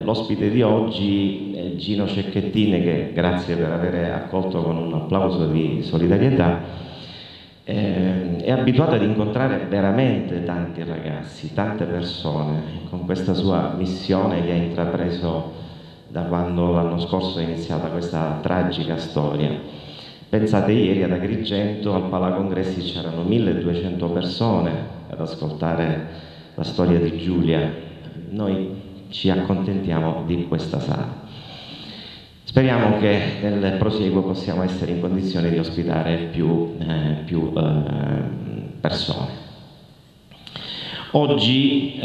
L'ospite di oggi è Gino Cecchettini, che grazie per aver accolto con un applauso di solidarietà. È abituato ad incontrare veramente tanti ragazzi, tante persone, con questa sua missione che ha intrapreso da quando l'anno scorso è iniziata questa tragica storia. Pensate, ieri ad Agrigento al Palacongressi c'erano 1200 persone ad ascoltare la storia di Giulia. Noi ci accontentiamo di questa sala. Speriamo che nel prosieguo possiamo essere in condizione di ospitare più persone. Oggi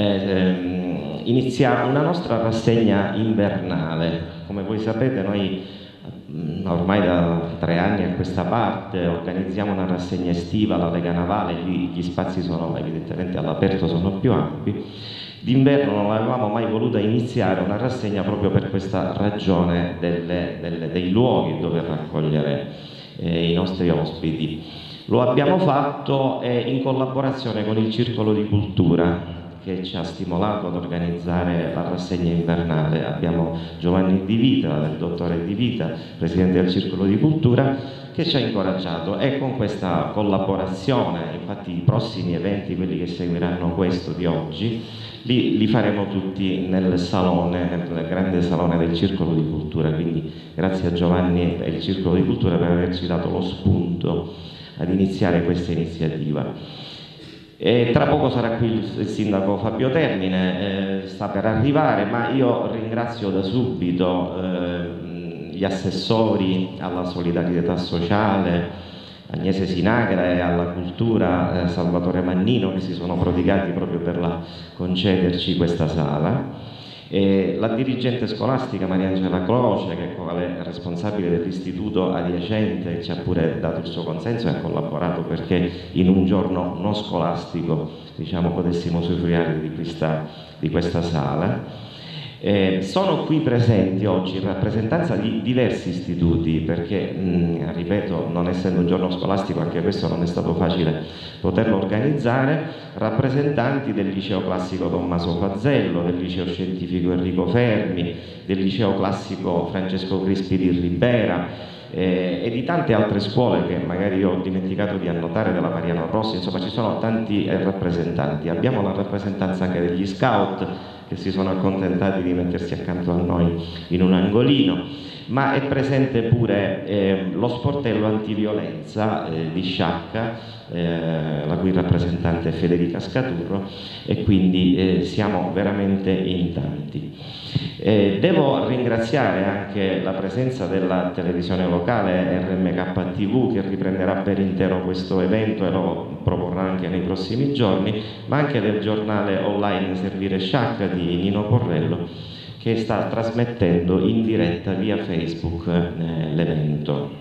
inizia una nostra rassegna invernale. Come voi sapete, noi ormai da 3 anni a questa parte organizziamo una rassegna estiva alla Lega Navale. Lì gli spazi sono evidentemente all'aperto, sono più ampi. D'inverno non avevamo mai voluto iniziare una rassegna proprio per questa ragione dei luoghi dove raccogliere i nostri ospiti. Lo abbiamo fatto in collaborazione con il Circolo di Cultura, che ci ha stimolato ad organizzare la rassegna invernale. Abbiamo Giovanni Di Vita, il dottore Di Vita, presidente del Circolo di Cultura, che ci ha incoraggiato, e con questa collaborazione, infatti i prossimi eventi, quelli che seguiranno questo di oggi, li faremo tutti nel salone, nel grande salone del Circolo di Cultura. Quindi grazie a Giovanni e il Circolo di Cultura per averci dato lo spunto ad iniziare questa iniziativa. E tra poco sarà qui il sindaco Fabio Termine, sta per arrivare, ma io ringrazio da subito gli assessori alla solidarietà sociale, Agnese Sinagra, e alla cultura Salvatore Mannino, che si sono prodigati proprio per concederci questa sala. La dirigente scolastica Mariangela Croce, che è responsabile dell'istituto adiacente, ci ha pure dato il suo consenso e ha collaborato perché in un giorno non scolastico, diciamo, potessimo usufruire di questa sala. Sono qui presenti oggi in rappresentanza di diversi istituti perché, ripeto, non essendo un giorno scolastico, anche questo non è stato facile poterlo organizzare, rappresentanti del Liceo Classico Tommaso Fazzello, del Liceo Scientifico Enrico Fermi, del Liceo Classico Francesco Crispi di Ribera, e di tante altre scuole che magari io ho dimenticato di annotare, della Mariano Rossi. Insomma, ci sono tanti rappresentanti. Abbiamo la rappresentanza anche degli scout, che si sono accontentati di mettersi accanto a noi in un angolino, ma è presente pure lo sportello antiviolenza di Sciacca, la cui rappresentante è Federica Scaturro, e quindi siamo veramente in tanti. Devo ringraziare anche la presenza della televisione locale RMK TV, che riprenderà per intero questo evento e lo proporrà anche nei prossimi giorni, ma anche del giornale online Servire Sciacca di Nino Porrello, che sta trasmettendo in diretta via Facebook l'evento.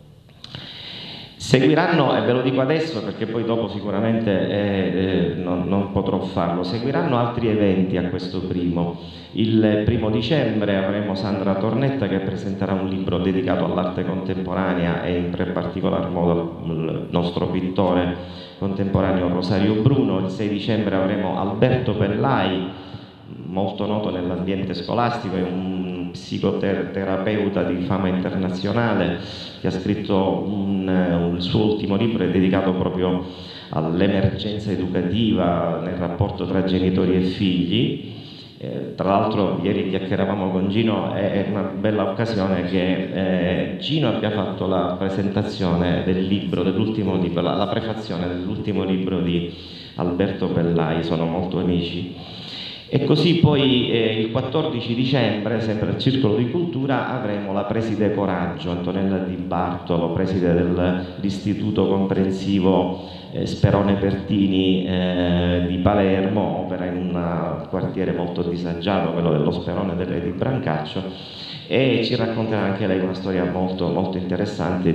Seguiranno, e ve lo dico adesso perché poi dopo sicuramente non potrò farlo, seguiranno altri eventi a questo primo. Il 1° dicembre avremo Sandra Tornetta, che presenterà un libro dedicato all'arte contemporanea e in particolar modo al nostro pittore contemporaneo Rosario Bruno. Il 6 dicembre avremo Alberto Pellai, molto noto nell'ambiente scolastico, è un psicoterapeuta di fama internazionale che ha scritto il suo ultimo libro è dedicato proprio all'emergenza educativa nel rapporto tra genitori e figli. Tra l'altro ieri chiacchieravamo con Gino, è una bella occasione che Gino abbia fatto la presentazione del libro, dell'ultimo libro, la prefazione dell'ultimo libro di Alberto Pellai, sono molto amici. E così poi il 14 dicembre, sempre al Circolo di Cultura, avremo la preside Coraggio, Antonella Di Bartolo, preside dell'Istituto Comprensivo Sperone Pertini di Palermo, opera in un quartiere molto disagiato, quello dello Sperone di Brancaccio, e ci racconterà anche lei una storia molto, molto interessante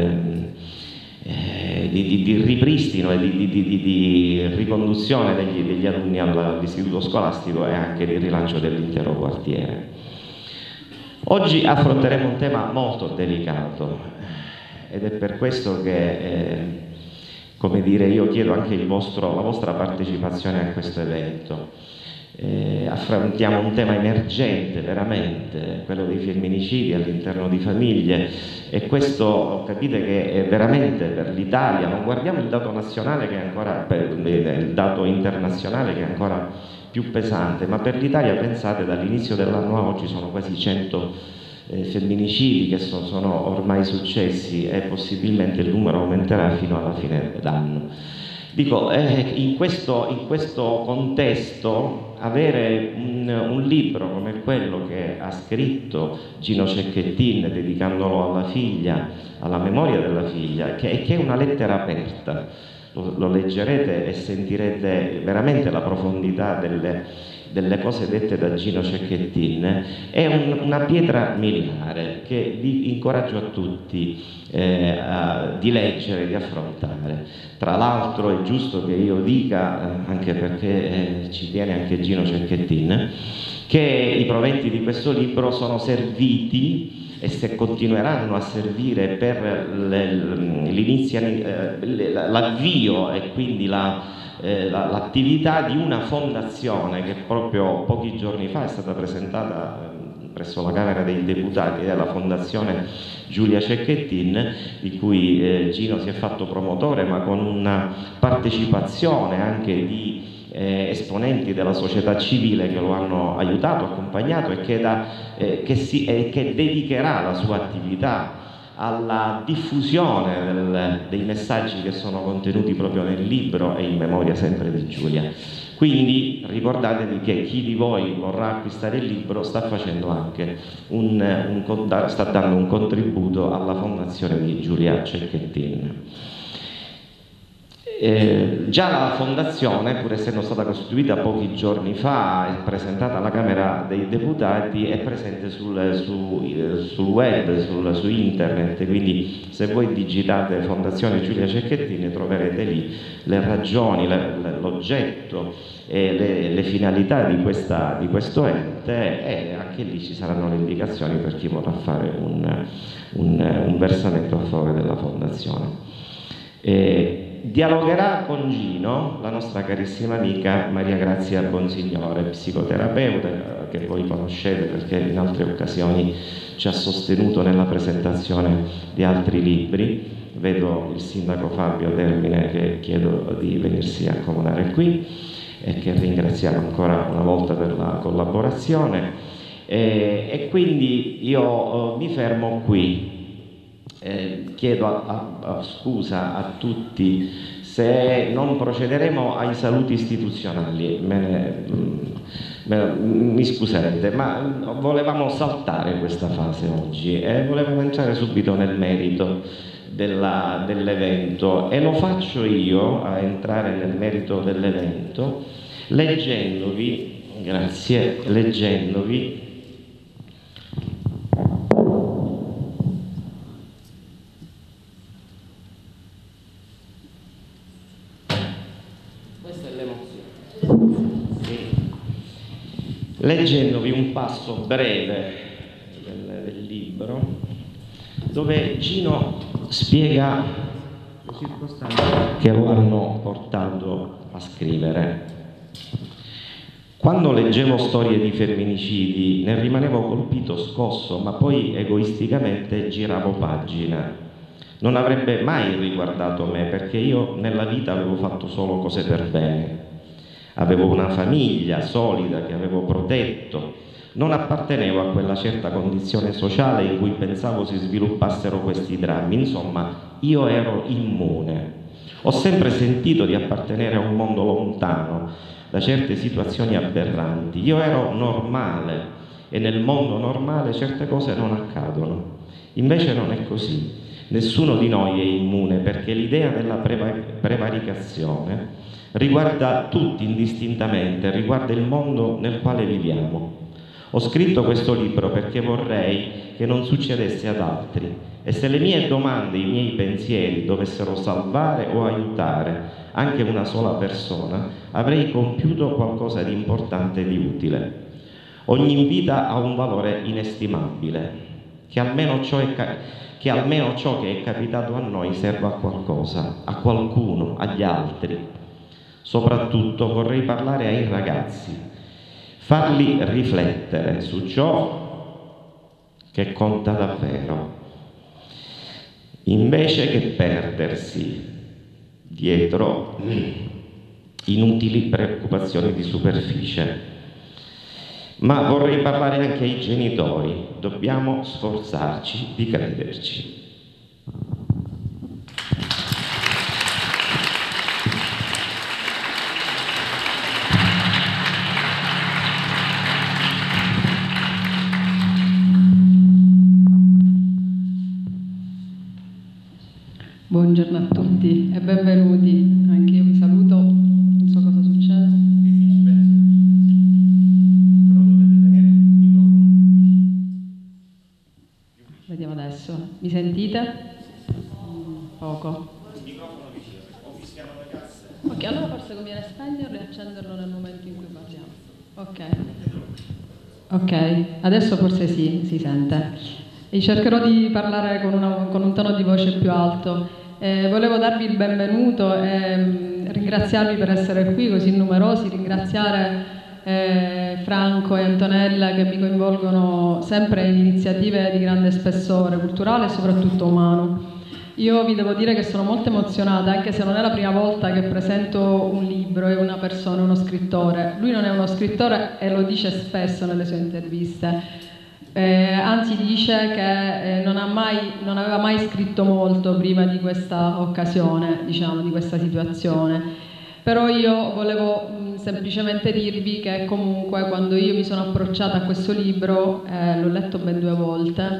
di ripristino e di riconduzione degli alunni all'istituto scolastico e anche di rilancio dell'intero quartiere. Oggi affronteremo un tema molto delicato ed è per questo che, come dire, io chiedo anche la vostra partecipazione a questo evento. affrontiamo un tema emergente veramente, quello dei femminicidi all'interno di famiglie, e questo capite che è veramente per l'Italia, non guardiamo il dato nazionale che è ancora, il dato internazionale che è ancora più pesante, ma per l'Italia pensate dall'inizio dell'anno a oggi sono quasi 100 femminicidi che sono ormai successi, e possibilmente il numero aumenterà fino alla fine dell'anno. Dico, in questo contesto avere un libro come quello che ha scritto Gino Cecchettin, dedicandolo alla figlia, alla memoria della figlia, che è una lettera aperta, lo leggerete e sentirete veramente la profondità delle cose dette da Gino Cecchettin, è una pietra miliare che vi incoraggio a tutti di leggere, di affrontare. Tra l'altro è giusto che io dica, anche perché ci tiene anche Gino Cecchettin, che i proventi di questo libro sono serviti e se continueranno a servire per l'avvio e quindi l'attività di una fondazione che proprio pochi giorni fa è stata presentata presso la Camera dei Deputati, è la Fondazione Giulia Cecchettin, di cui Gino si è fatto promotore, ma con una partecipazione anche di esponenti della società civile che lo hanno aiutato, accompagnato, e che dedicherà la sua attività alla diffusione dei messaggi che sono contenuti proprio nel libro e in memoria sempre di Giulia. Quindi ricordatevi che chi di voi vorrà acquistare il libro sta facendo anche sta dando un contributo alla fondazione di Giulia Cecchettin. Già la fondazione, pur essendo stata costituita pochi giorni fa e presentata alla Camera dei Deputati, è presente sul web, su internet, quindi se voi digitate Fondazione Giulia Cecchettin troverete lì le ragioni, l'oggetto e le finalità di questo ente, e anche lì ci saranno le indicazioni per chi vorrà fare un versamento a favore della fondazione. Dialogherà con Gino la nostra carissima amica Maria Grazia Bonsignore, psicoterapeuta che voi conoscete perché in altre occasioni ci ha sostenuto nella presentazione di altri libri. Vedo il sindaco Fabio Termine, che chiedo di venirsi a accomodare qui e che ringraziamo ancora una volta per la collaborazione, e quindi io mi fermo qui. Chiedo scusa a tutti se non procederemo ai saluti istituzionali, mi scusate, ma volevamo saltare questa fase oggi e volevamo entrare subito nel merito dell'evento, e lo faccio io a entrare nel merito dell'evento leggendovi, grazie, leggendovi un passo breve del libro dove Gino spiega le circostanze che lo hanno portato a scrivere. Quando leggevo storie di femminicidi ne rimanevo colpito, scosso, ma poi egoisticamente giravo pagina. Non avrebbe mai riguardato me, perché io nella vita avevo fatto solo cose per bene. Avevo una famiglia solida che avevo protetto, non appartenevo a quella certa condizione sociale in cui pensavo si sviluppassero questi drammi, insomma io ero immune. Ho sempre sentito di appartenere a un mondo lontano da certe situazioni aberranti. Io ero normale e nel mondo normale certe cose non accadono. Invece non è così. Nessuno di noi è immune, perché l'idea della prevaricazione riguarda tutti indistintamente, riguarda il mondo nel quale viviamo. Ho scritto questo libro perché vorrei che non succedesse ad altri, e se le mie domande, i miei pensieri dovessero salvare o aiutare anche una sola persona, avrei compiuto qualcosa di importante e di utile. Ogni vita ha un valore inestimabile, che almeno ciò che è capitato a noi serva a qualcosa, a qualcuno, agli altri. Soprattutto vorrei parlare ai ragazzi, farli riflettere su ciò che conta davvero, invece che perdersi dietro inutili preoccupazioni di superficie. Ma vorrei parlare anche ai genitori, dobbiamo sforzarci di crederci. Buongiorno a tutti e benvenuti. Anche io vi saluto, non so cosa succede. Vediamo adesso. Mi sentite? Poco. Ok, allora forse conviene spegnerlo e accenderlo nel momento in cui parliamo. Ok, adesso forse si sente. E cercherò di parlare con un tono di voce più alto. Volevo darvi il benvenuto e ringraziarvi per essere qui così numerosi, ringraziare Franco e Antonella che mi coinvolgono sempre in iniziative di grande spessore culturale e soprattutto umano. Io vi devo dire che sono molto emozionata, anche se non è la prima volta che presento un libro e una persona, uno scrittore. Lui non è uno scrittore e lo dice spesso nelle sue interviste. Anzi dice che non aveva mai scritto molto prima di questa occasione, diciamo, di questa situazione. Però io volevo semplicemente dirvi che comunque quando io mi sono approcciata a questo libro, l'ho letto ben 2 volte,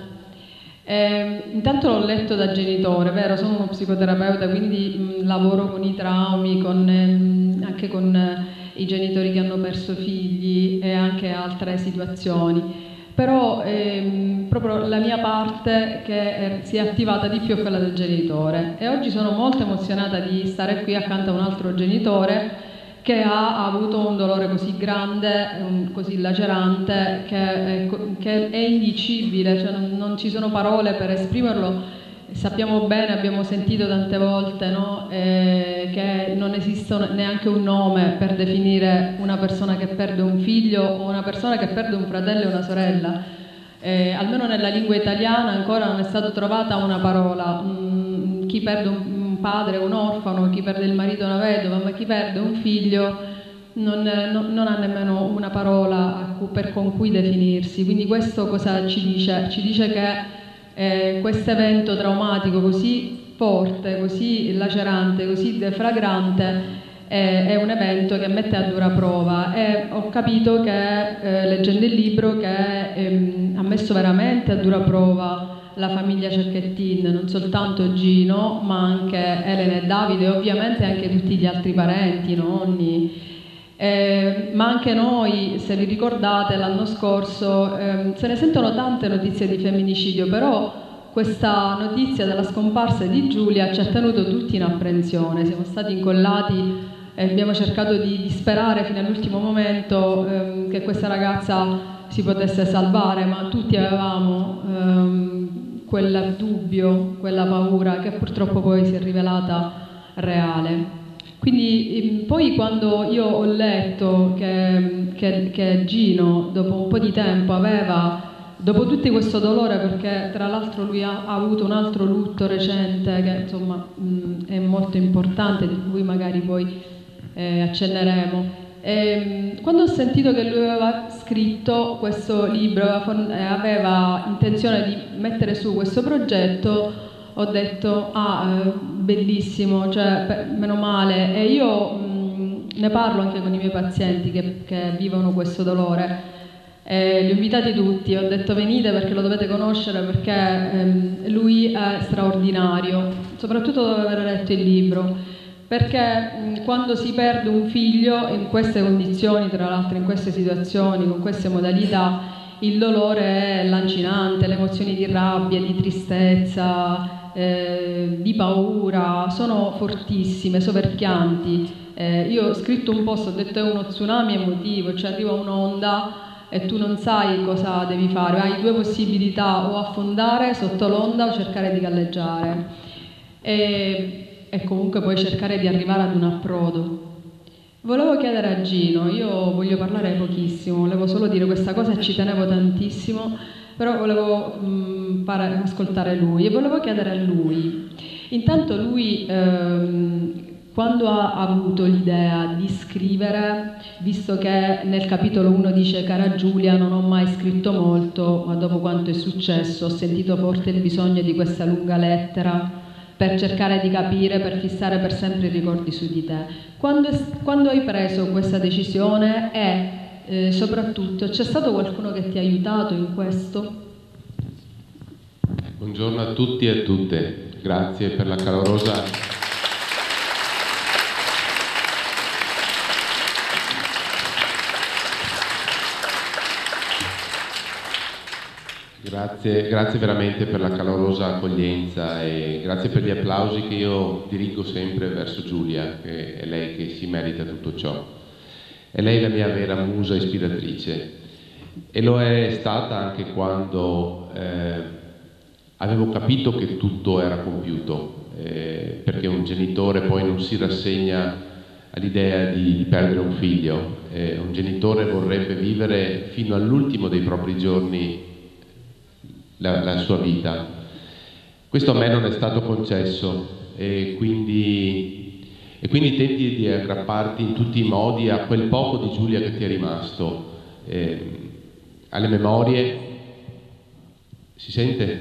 intanto l'ho letto da genitore, vero? Sono uno psicoterapeuta, quindi lavoro con i traumi, anche con i genitori che hanno perso figli e anche altre situazioni. Però proprio la mia parte che si è attivata di più è quella del genitore e oggi sono molto emozionata di stare qui accanto a un altro genitore che ha avuto un dolore così grande, così lacerante, che è indicibile, cioè non ci sono parole per esprimerlo. Sappiamo bene, abbiamo sentito tante volte, no? Che non esiste neanche un nome per definire una persona che perde un figlio o una persona che perde un fratello e una sorella. Almeno nella lingua italiana ancora non è stata trovata una parola. Chi perde un padre, un orfano, chi perde il marito, una vedova, ma chi perde un figlio non ha nemmeno una parola con cui definirsi. Quindi questo cosa ci dice? Ci dice che questo evento traumatico così forte, così lacerante, così deflagrante è un evento che mette a dura prova e ho capito che leggendo il libro che ha messo veramente a dura prova la famiglia Cecchettin, non soltanto Gino ma anche Elena e Davide e ovviamente anche tutti gli altri parenti, nonni. Ma anche noi, se vi ricordate, l'anno scorso se ne sentono tante notizie di femminicidio, però questa notizia della scomparsa di Giulia ci ha tenuto tutti in apprensione, siamo stati incollati e abbiamo cercato di sperare fino all'ultimo momento che questa ragazza si potesse salvare, ma tutti avevamo quel dubbio, quella paura che purtroppo poi si è rivelata reale. Quindi poi quando io ho letto che Gino dopo un po' di tempo dopo tutto questo dolore, perché tra l'altro lui ha avuto un altro lutto recente che insomma è molto importante, di cui magari poi accenneremo. Quando ho sentito che lui aveva scritto questo libro, aveva intenzione di mettere su questo progetto, ho detto bellissimo, cioè meno male, e io ne parlo anche con i miei pazienti che vivono questo dolore. Li ho invitati tutti, ho detto venite perché lo dovete conoscere, perché lui è straordinario, soprattutto dopo aver letto il libro, perché quando si perde un figlio in queste condizioni, tra l'altro in queste situazioni, con queste modalità, il dolore è lancinante, le emozioni di rabbia, di tristezza, di paura sono fortissime, soverchianti. Io ho scritto un post, ho detto è uno tsunami emotivo, cioè arriva un'onda e tu non sai cosa devi fare, hai 2 possibilità: o affondare sotto l'onda o cercare di galleggiare e comunque poi cercare di arrivare ad un approdo. Volevo chiedere a Gino, io voglio parlare pochissimo, volevo solo dire questa cosa e ci tenevo tantissimo, però volevo fare ascoltare lui e volevo chiedere a lui. Intanto lui, quando ha avuto l'idea di scrivere, visto che nel capitolo 1 dice cara Giulia, non ho mai scritto molto, ma dopo quanto è successo ho sentito forte il bisogno di questa lunga lettera per cercare di capire, per fissare per sempre i ricordi su di te. Quando hai preso questa decisione e soprattutto c'è stato qualcuno che ti ha aiutato in questo? Buongiorno a tutti e a tutte, grazie per la calorosa grazie veramente per la calorosa accoglienza e grazie per gli applausi che io dirigo sempre verso Giulia, che è lei che si merita tutto ciò. È lei la mia vera musa ispiratrice e lo è stata anche quando avevo capito che tutto era compiuto, perché un genitore poi non si rassegna all'idea di perdere un figlio, un genitore vorrebbe vivere fino all'ultimo dei propri giorni la sua vita. Questo a me non è stato concesso e quindi tenti di aggrapparti in tutti i modi a quel poco di Giulia che ti è rimasto, alle memorie. Si sente?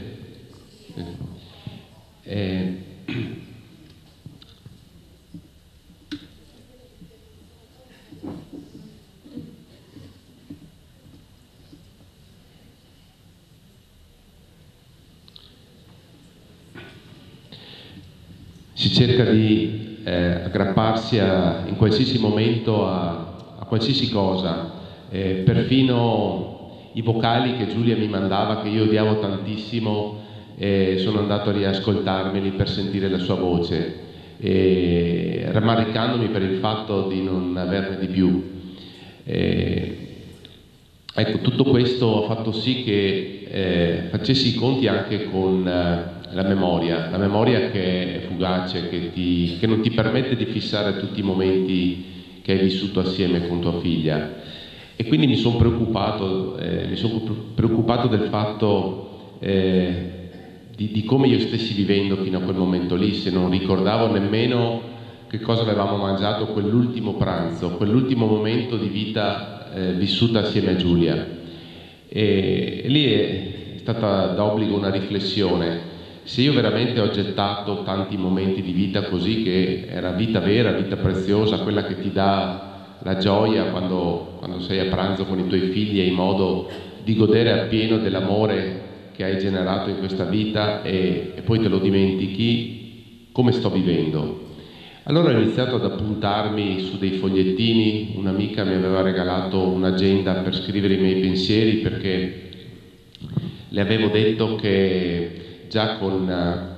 Si cerca di aggrapparsi in qualsiasi momento a qualsiasi cosa, perfino i vocali che Giulia mi mandava, che io odiavo tantissimo, sono andato a riascoltarmeli per sentire la sua voce, rammaricandomi per il fatto di non averne di più. Ecco, tutto questo ha fatto sì che facessi i conti anche con la memoria che è fugace, che non ti permette di fissare tutti i momenti che hai vissuto assieme con tua figlia. E quindi mi sono preoccupato del fatto di come io stessi vivendo fino a quel momento lì, se non ricordavo nemmeno che cosa avevamo mangiato quell'ultimo pranzo, quell'ultimo momento di vita vissuta assieme a Giulia. E lì è stata d'obbligo una riflessione: se io veramente ho gettato tanti momenti di vita così, che era vita vera, vita preziosa, quella che ti dà la gioia quando sei a pranzo con i tuoi figli e hai modo di godere appieno dell'amore che hai generato in questa vita e poi te lo dimentichi, come sto vivendo? Allora ho iniziato ad appuntarmi su dei fogliettini. Un'amica mi aveva regalato un'agenda per scrivere i miei pensieri, perché le avevo detto che già con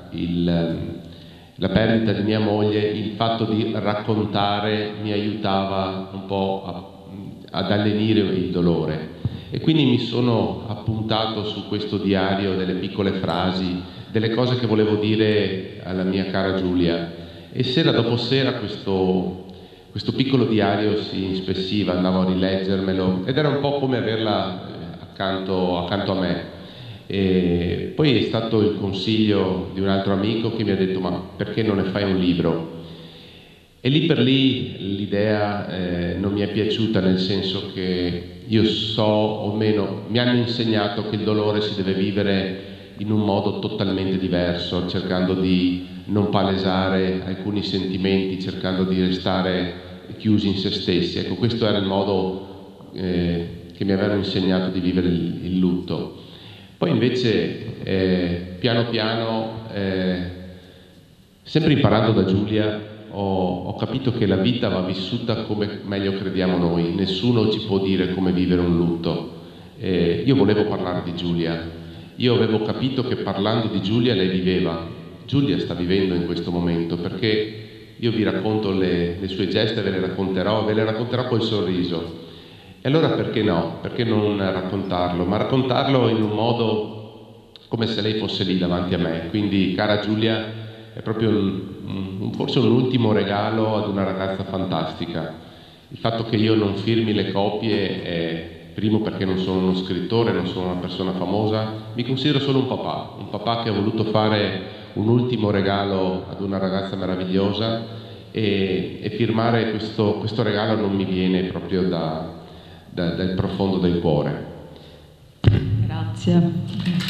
la perdita di mia moglie il fatto di raccontare mi aiutava un po' ad allenire il dolore, e quindi mi sono appuntato su questo diario delle piccole frasi, delle cose che volevo dire alla mia cara Giulia. E sera dopo sera questo piccolo diario si inspessiva, andavo a rileggermelo ed era un po' come averla accanto a me. E poi è stato il consiglio di un altro amico che mi ha detto: ma perché non ne fai un libro? E lì per lì l'idea non mi è piaciuta, nel senso che io so, o meno mi hanno insegnato che il dolore si deve vivere in un modo totalmente diverso, cercando di non palesare alcuni sentimenti, cercando di restare chiusi in se stessi. Ecco, questo era il modo che mi avevano insegnato di vivere il lutto. Poi invece piano piano, sempre imparando da Giulia, ho capito che la vita va vissuta come meglio crediamo noi. Nessuno ci può dire come vivere un lutto. Io volevo parlare di Giulia. Io avevo capito che parlando di Giulia lei viveva. Giulia sta vivendo in questo momento, perché io vi racconto le sue gesta, ve le racconterò col sorriso. E allora perché no? Perché non raccontarlo? Ma raccontarlo in un modo come se lei fosse lì davanti a me. Quindi, cara Giulia, è proprio forse un ultimo regalo ad una ragazza fantastica. Il fatto che io non firmi le copie è, primo, perché non sono uno scrittore, non sono una persona famosa, mi considero solo un papà che ha voluto fare un ultimo regalo ad una ragazza meravigliosa e firmare questo regalo non mi viene proprio dal profondo del cuore. Grazie.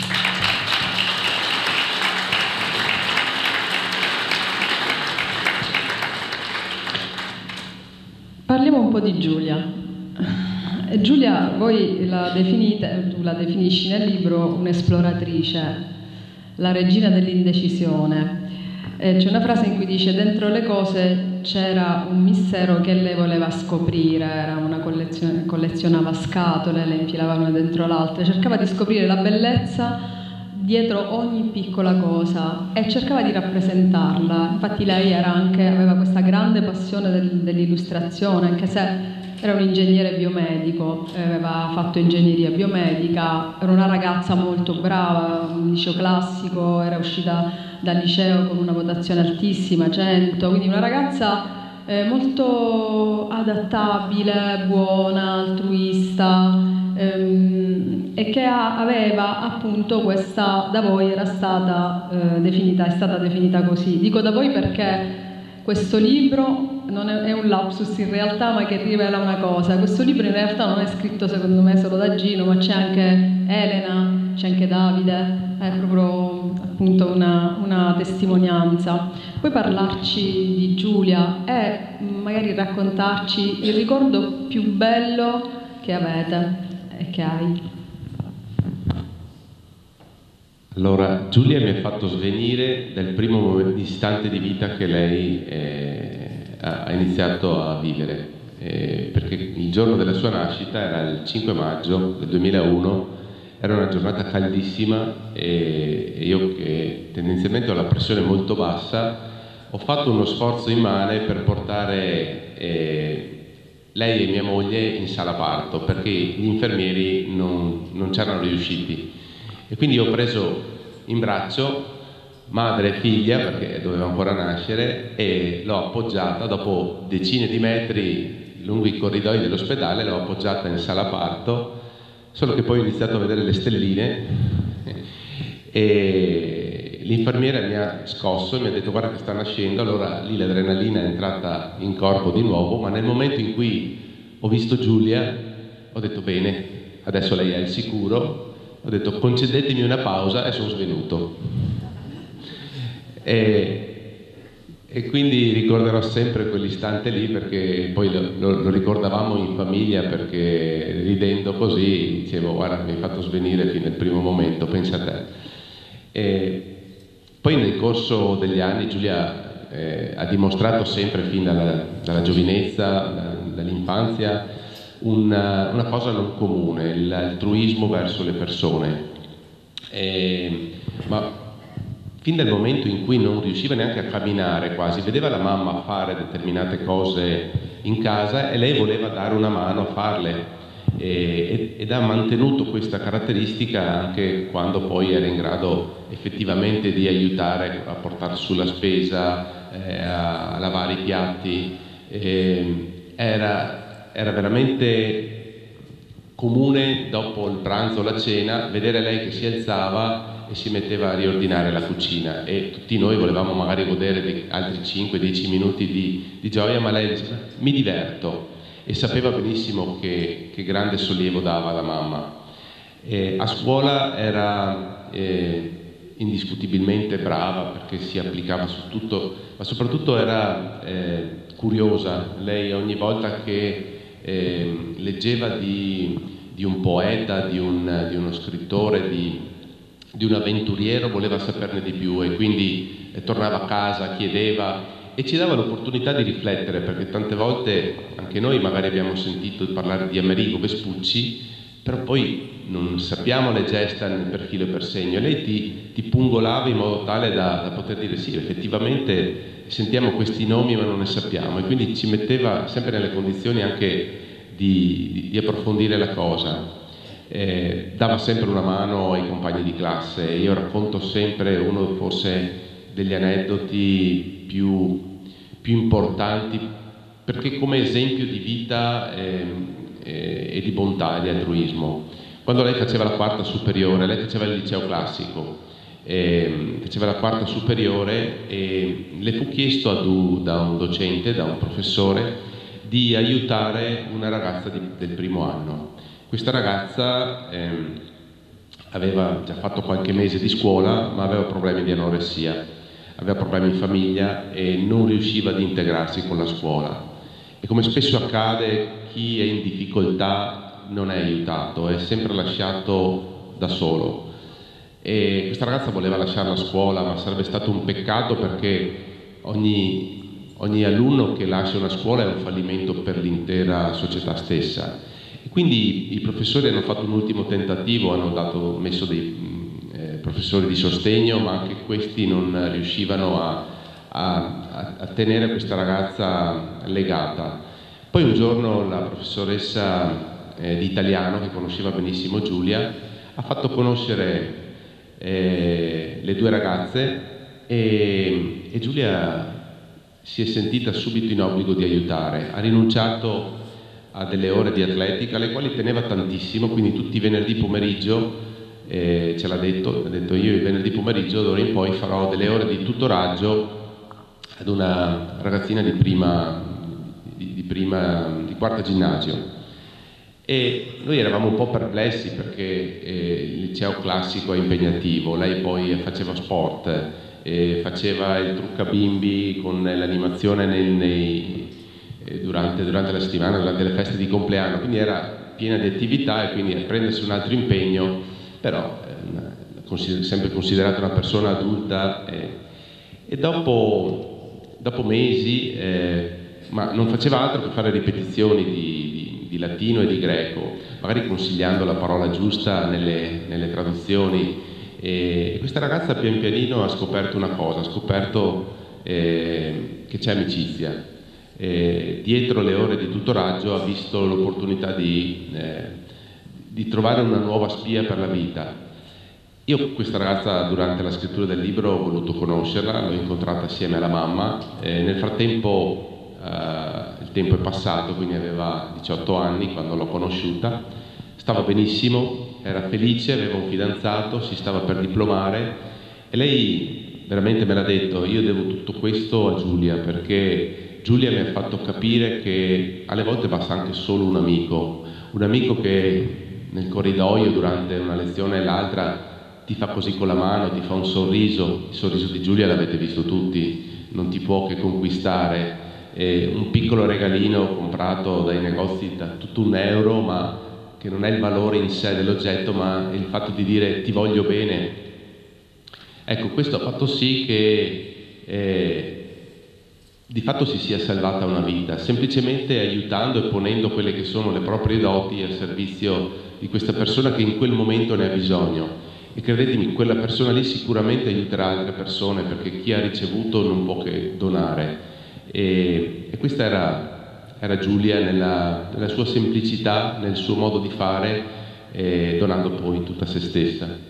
Parliamo un po' di Giulia. Giulia, voi la definite, tu la definisci nel libro un'esploratrice, la regina dell'indecisione. C'è una frase in cui dice: dentro le cose c'era un mistero che lei voleva scoprire, era una collezionava scatole, le infilava una dentro l'altra, cercava di scoprire la bellezza dietro ogni piccola cosa e cercava di rappresentarla. Infatti lei aveva questa grande passione dell'illustrazione, anche se era un ingegnere biomedico, aveva fatto ingegneria biomedica, era una ragazza molto brava, un liceo classico, era uscita dal liceo con una votazione altissima, 100, quindi una ragazza molto adattabile, buona, altruista, e che aveva appunto questa, da voi era stata è stata definita così. Dico da voi perché questo libro non è un lapsus in realtà, ma che rivela una cosa. Questo libro in realtà non è scritto secondo me solo da Gino, ma c'è anche Elena, c'è anche Davide, è proprio appunto una testimonianza. Puoi parlarci di Giulia e magari raccontarci il ricordo più bello che avete e che hai? Allora, Giulia mi ha fatto svenire dal primo istante di vita che lei ha iniziato a vivere, perché il giorno della sua nascita era il 5 maggio del 2001, era una giornata caldissima e io, che tendenzialmente ho la pressione molto bassa, ho fatto uno sforzo immane per portare lei e mia moglie in sala parto, perché gli infermieri non c'erano riusciti. E quindi ho preso in braccio madre e figlia, perché doveva ancora nascere, e l'ho appoggiata dopo decine di metri lungo i corridoi dell'ospedale, l'ho appoggiata in sala parto, solo che poi ho iniziato a vedere le stelline e l'infermiera mi ha scosso e mi ha detto: guarda che sta nascendo. Allora lì l'adrenalina è entrata in corpo di nuovo, ma nel momento in cui ho visto Giulia ho detto: bene, adesso lei è al sicuro. Ho detto: concedetemi una pausa, e sono svenuto. E quindi ricorderò sempre quell'istante lì, perché poi lo ricordavamo in famiglia, perché ridendo così dicevo: guarda, mi hai fatto svenire fino al primo momento, pensa a te. Poi nel corso degli anni Giulia ha dimostrato sempre, fin dalla giovinezza, dall'infanzia, una cosa non comune, l'altruismo verso le persone, ma fin dal momento in cui non riusciva neanche a camminare, quasi vedeva la mamma fare determinate cose in casa e lei voleva dare una mano a farle, ed ha mantenuto questa caratteristica anche quando poi era in grado effettivamente di aiutare a portare su la spesa, a lavare i piatti. Era veramente comune, dopo il pranzo o la cena, vedere lei che si alzava e si metteva a riordinare la cucina, e tutti noi volevamo magari godere di altri 5-10 minuti di gioia, ma lei diceva: mi diverto, e sapeva benissimo che grande sollievo dava alla mamma. A scuola era indiscutibilmente brava, perché si applicava su tutto, ma soprattutto era curiosa. Lei ogni volta che leggeva di un poeta, di uno scrittore, di un avventuriero, voleva saperne di più, e quindi tornava a casa, chiedeva e ci dava l'opportunità di riflettere, perché tante volte anche noi magari abbiamo sentito parlare di Amerigo Vespucci, però poi non sappiamo le gesta per filo e per segno. Lei ti pungolava in modo tale da poter dire: sì, effettivamente sentiamo questi nomi ma non ne sappiamo, e quindi ci metteva sempre nelle condizioni anche di approfondire la cosa. Dava sempre una mano ai compagni di classe. Io racconto sempre uno forse degli aneddoti più importanti perché come esempio di vita e di bontà e di altruismo. Quando lei faceva la quarta superiore, lei faceva il liceo classico, faceva la quarta superiore e le fu chiesto da un docente, da un professore, di aiutare una ragazza del primo anno. Questa ragazza aveva già fatto qualche mese di scuola, ma aveva problemi di anoressia, aveva problemi in famiglia e non riusciva ad integrarsi con la scuola. E come spesso accade, chi è in difficoltà non è aiutato, è sempre lasciato da solo. E questa ragazza voleva lasciare la scuola, ma sarebbe stato un peccato, perché ogni alunno che lascia una scuola è un fallimento per l'intera società stessa. E quindi i professori hanno fatto un ultimo tentativo, hanno messo dei professori di sostegno, ma anche questi non riuscivano a tenere questa ragazza legata. Poi un giorno la professoressa di italiano, che conosceva benissimo Giulia, ha fatto conoscere le due ragazze e Giulia si è sentita subito in obbligo di aiutare. Ha rinunciato a delle ore di atletica, alle quali teneva tantissimo, quindi tutti i venerdì pomeriggio ce l'ha detto, ha detto: io il venerdì pomeriggio d'ora in poi farò delle ore di tutoraggio ad una ragazzina di quarta ginnasio. E noi eravamo un po' perplessi, perché il liceo classico è impegnativo, lei poi faceva sport, faceva il truccabimbi con l'animazione durante la settimana, durante le feste di compleanno, quindi era piena di attività, e quindi a prendersi un altro impegno, però sempre considerata una persona adulta, e dopo mesi, ma non faceva altro che fare ripetizioni di latino e di greco, magari consigliando la parola giusta nelle traduzioni, e questa ragazza pian pianino ha scoperto una cosa, ha scoperto che c'è amicizia. Dietro le ore di tutoraggio ha visto l'opportunità di trovare una nuova spia per la vita. Io questa ragazza, durante la scrittura del libro, ho voluto conoscerla, l'ho incontrata assieme alla mamma. Nel frattempo il tempo è passato, quindi aveva 18 anni quando l'ho conosciuta, stava benissimo, era felice, aveva un fidanzato, si stava per diplomare, e lei veramente me l'ha detto: io devo tutto questo a Giulia, perché Giulia mi ha fatto capire che alle volte basta anche solo un amico che nel corridoio durante una lezione e l'altra ti fa così con la mano, ti fa un sorriso. Il sorriso di Giulia l'avete visto tutti, non ti può che conquistare. Un piccolo regalino comprato dai negozi da tutto €1, ma che non è il valore in sé dell'oggetto, ma il fatto di dire ti voglio bene. Ecco, questo ha fatto sì che di fatto si sia salvata una vita, semplicemente aiutando e ponendo quelle che sono le proprie doti al servizio di questa persona che in quel momento ne ha bisogno. E credetemi, quella persona lì sicuramente aiuterà altre persone, perché chi ha ricevuto non può che donare. E questa era Giulia nella sua semplicità, nel suo modo di fare, donando poi tutta se stessa.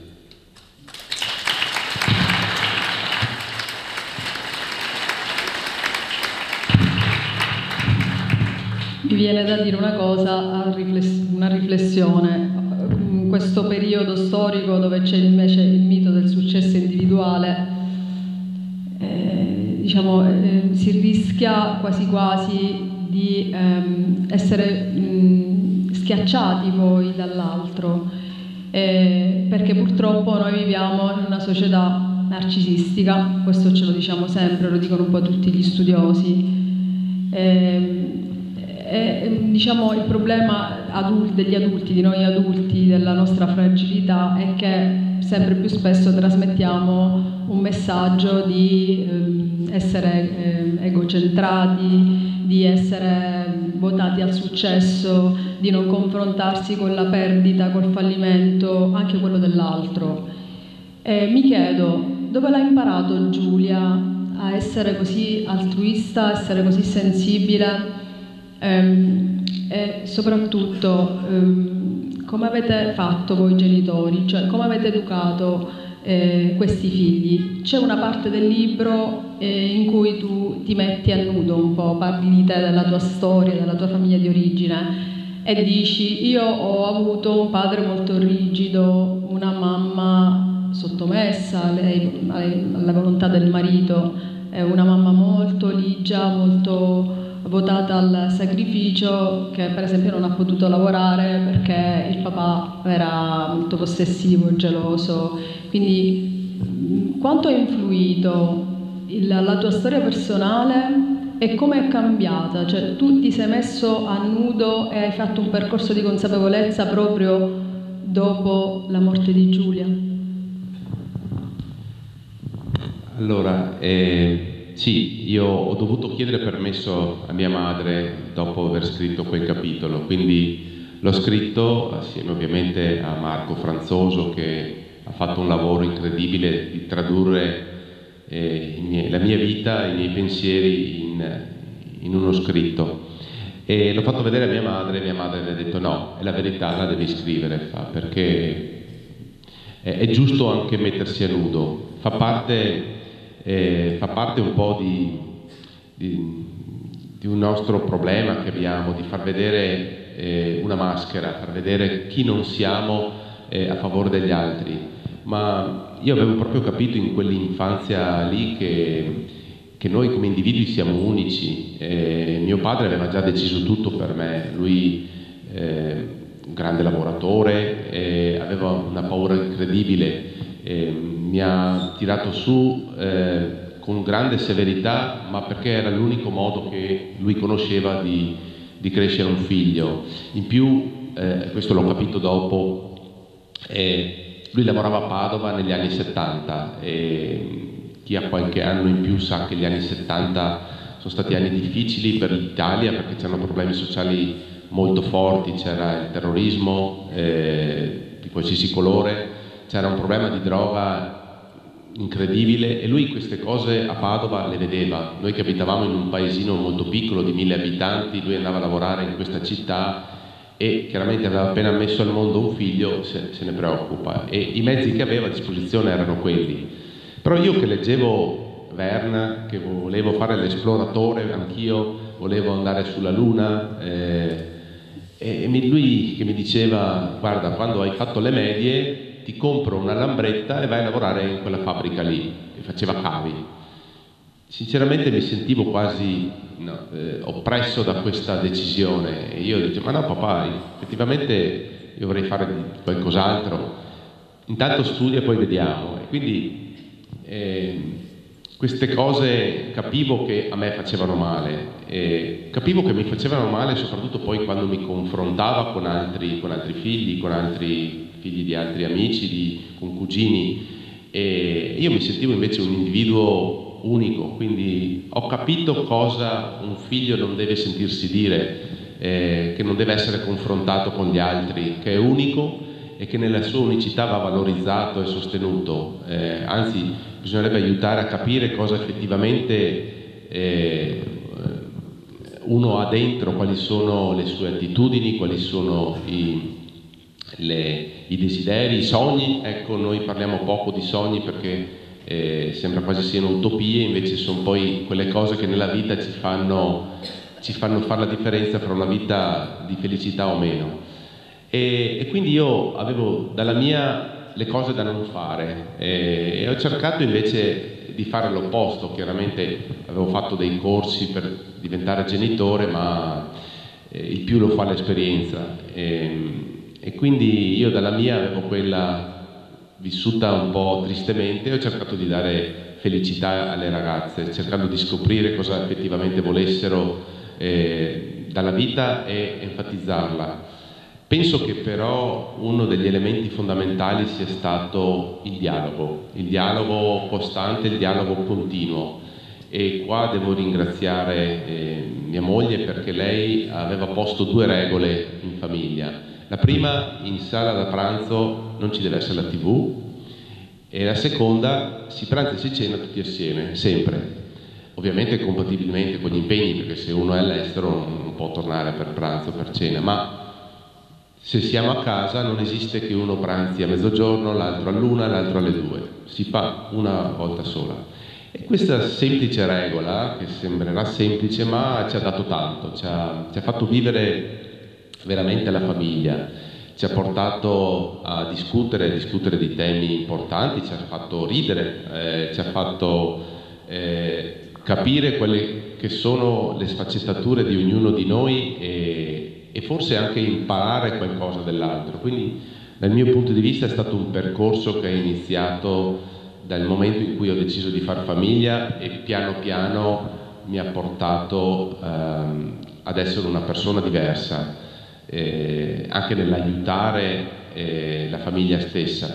Mi viene da dire una cosa, una riflessione. In questo periodo storico dove c'è invece il mito del successo individuale, si rischia quasi quasi di essere schiacciati poi dall'altro, perché purtroppo noi viviamo in una società narcisistica, questo ce lo diciamo sempre, lo dicono un po' tutti gli studiosi. Il problema degli adulti, di noi adulti, della nostra fragilità, è che sempre più spesso trasmettiamo un messaggio di essere egocentrati, di essere votati al successo, di non confrontarsi con la perdita, col fallimento, anche quello dell'altro. Mi chiedo, dove l'ha imparato Giulia a essere così altruista, a essere così sensibile? E soprattutto come avete fatto voi genitori, cioè come avete educato questi figli. C'è una parte del libro in cui tu ti metti a nudo un po', parli di te, della tua storia, della tua famiglia di origine e dici: io ho avuto un padre molto rigido, una mamma sottomessa alla volontà del marito, una mamma molto ligia, molto votata al sacrificio, che per esempio non ha potuto lavorare perché il papà era molto possessivo, geloso. Quindi quanto ha influito la tua storia personale e come è cambiata? Cioè, tu ti sei messo a nudo e hai fatto un percorso di consapevolezza proprio dopo la morte di Giulia? Allora, sì, io ho dovuto chiedere permesso a mia madre dopo aver scritto quel capitolo, quindi l'ho scritto assieme ovviamente a Marco Franzoso, che ha fatto un lavoro incredibile di tradurre la mia vita, i miei pensieri in uno scritto. E l'ho fatto vedere a mia madre mi ha detto: no, è la verità, la devi scrivere, perché è giusto anche mettersi a nudo, fa parte un po' di un nostro problema che abbiamo, di far vedere una maschera, far vedere chi non siamo a favore degli altri. Ma io avevo proprio capito in quell'infanzia lì che noi come individui siamo unici. Mio padre aveva già deciso tutto per me, lui un grande lavoratore, aveva una paura incredibile, mi ha tirato su con grande severità, ma perché era l'unico modo che lui conosceva di crescere un figlio. In più, questo l'ho capito dopo, lui lavorava a Padova negli anni 70 e chi ha qualche anno in più sa che gli anni 70 sono stati anni difficili per l'Italia perché c'erano problemi sociali molto forti, c'era il terrorismo di qualsiasi colore, c'era un problema di droga incredibile e lui queste cose a Padova le vedeva. Noi che abitavamo in un paesino molto piccolo di 1000 abitanti, lui andava a lavorare in questa città e chiaramente aveva appena messo al mondo un figlio, se ne preoccupa, e i mezzi che aveva a disposizione erano quelli. Però io che leggevo Verne, che volevo fare l'esploratore, anch'io volevo andare sulla Luna, e lui che mi diceva: guarda, quando hai fatto le medie ti compro una lambretta e vai a lavorare in quella fabbrica lì, che faceva cavi. Sinceramente mi sentivo quasi oppresso da questa decisione e io dicevo: ma no papà, effettivamente io vorrei fare qualcos'altro, intanto studia e poi vediamo. E quindi queste cose capivo che a me facevano male, capivo che mi facevano male soprattutto poi quando mi confrontava con altri figli, con altri figli di altri amici, con cugini, e io mi sentivo invece un individuo unico, quindi ho capito cosa un figlio non deve sentirsi dire, che non deve essere confrontato con gli altri, che è unico e che nella sua unicità va valorizzato e sostenuto, anzi bisognerebbe aiutare a capire cosa effettivamente uno ha dentro, quali sono le sue attitudini, quali sono i desideri, i sogni. Ecco, noi parliamo poco di sogni perché sembra quasi siano utopie, invece sono poi quelle cose che nella vita ci fanno fare la differenza fra una vita di felicità o meno. E quindi io avevo dalla mia le cose da non fare e ho cercato invece di fare l'opposto. Chiaramente avevo fatto dei corsi per diventare genitore, ma il più lo fa l'esperienza, e quindi io dalla mia avevo quella vissuta un po' tristemente, ho cercato di dare felicità alle ragazze, cercando di scoprire cosa effettivamente volessero dalla vita e enfatizzarla. Penso che però uno degli elementi fondamentali sia stato il dialogo costante, il dialogo continuo, e qua devo ringraziare mia moglie perché lei aveva posto 2 regole in famiglia. La prima: in sala da pranzo non ci deve essere la TV, e la seconda: si pranza e si cena tutti assieme, sempre, ovviamente compatibilmente con gli impegni, perché se uno è all'estero non può tornare per pranzo o per cena, ma Se siamo a casa non esiste che uno pranzi a mezzogiorno, l'altro all'1, l'altro alle 2, si fa una volta sola. E questa semplice regola, che sembrerà semplice, ma ci ha dato tanto, ci ha fatto vivere veramente la famiglia, ci ha portato a discutere di temi importanti, ci ha fatto ridere, ci ha fatto capire quelle che sono le sfaccettature di ognuno di noi e forse anche imparare qualcosa dell'altro. Quindi dal mio punto di vista è stato un percorso che è iniziato dal momento in cui ho deciso di far famiglia e piano piano mi ha portato ad essere una persona diversa, anche nell'aiutare la famiglia stessa,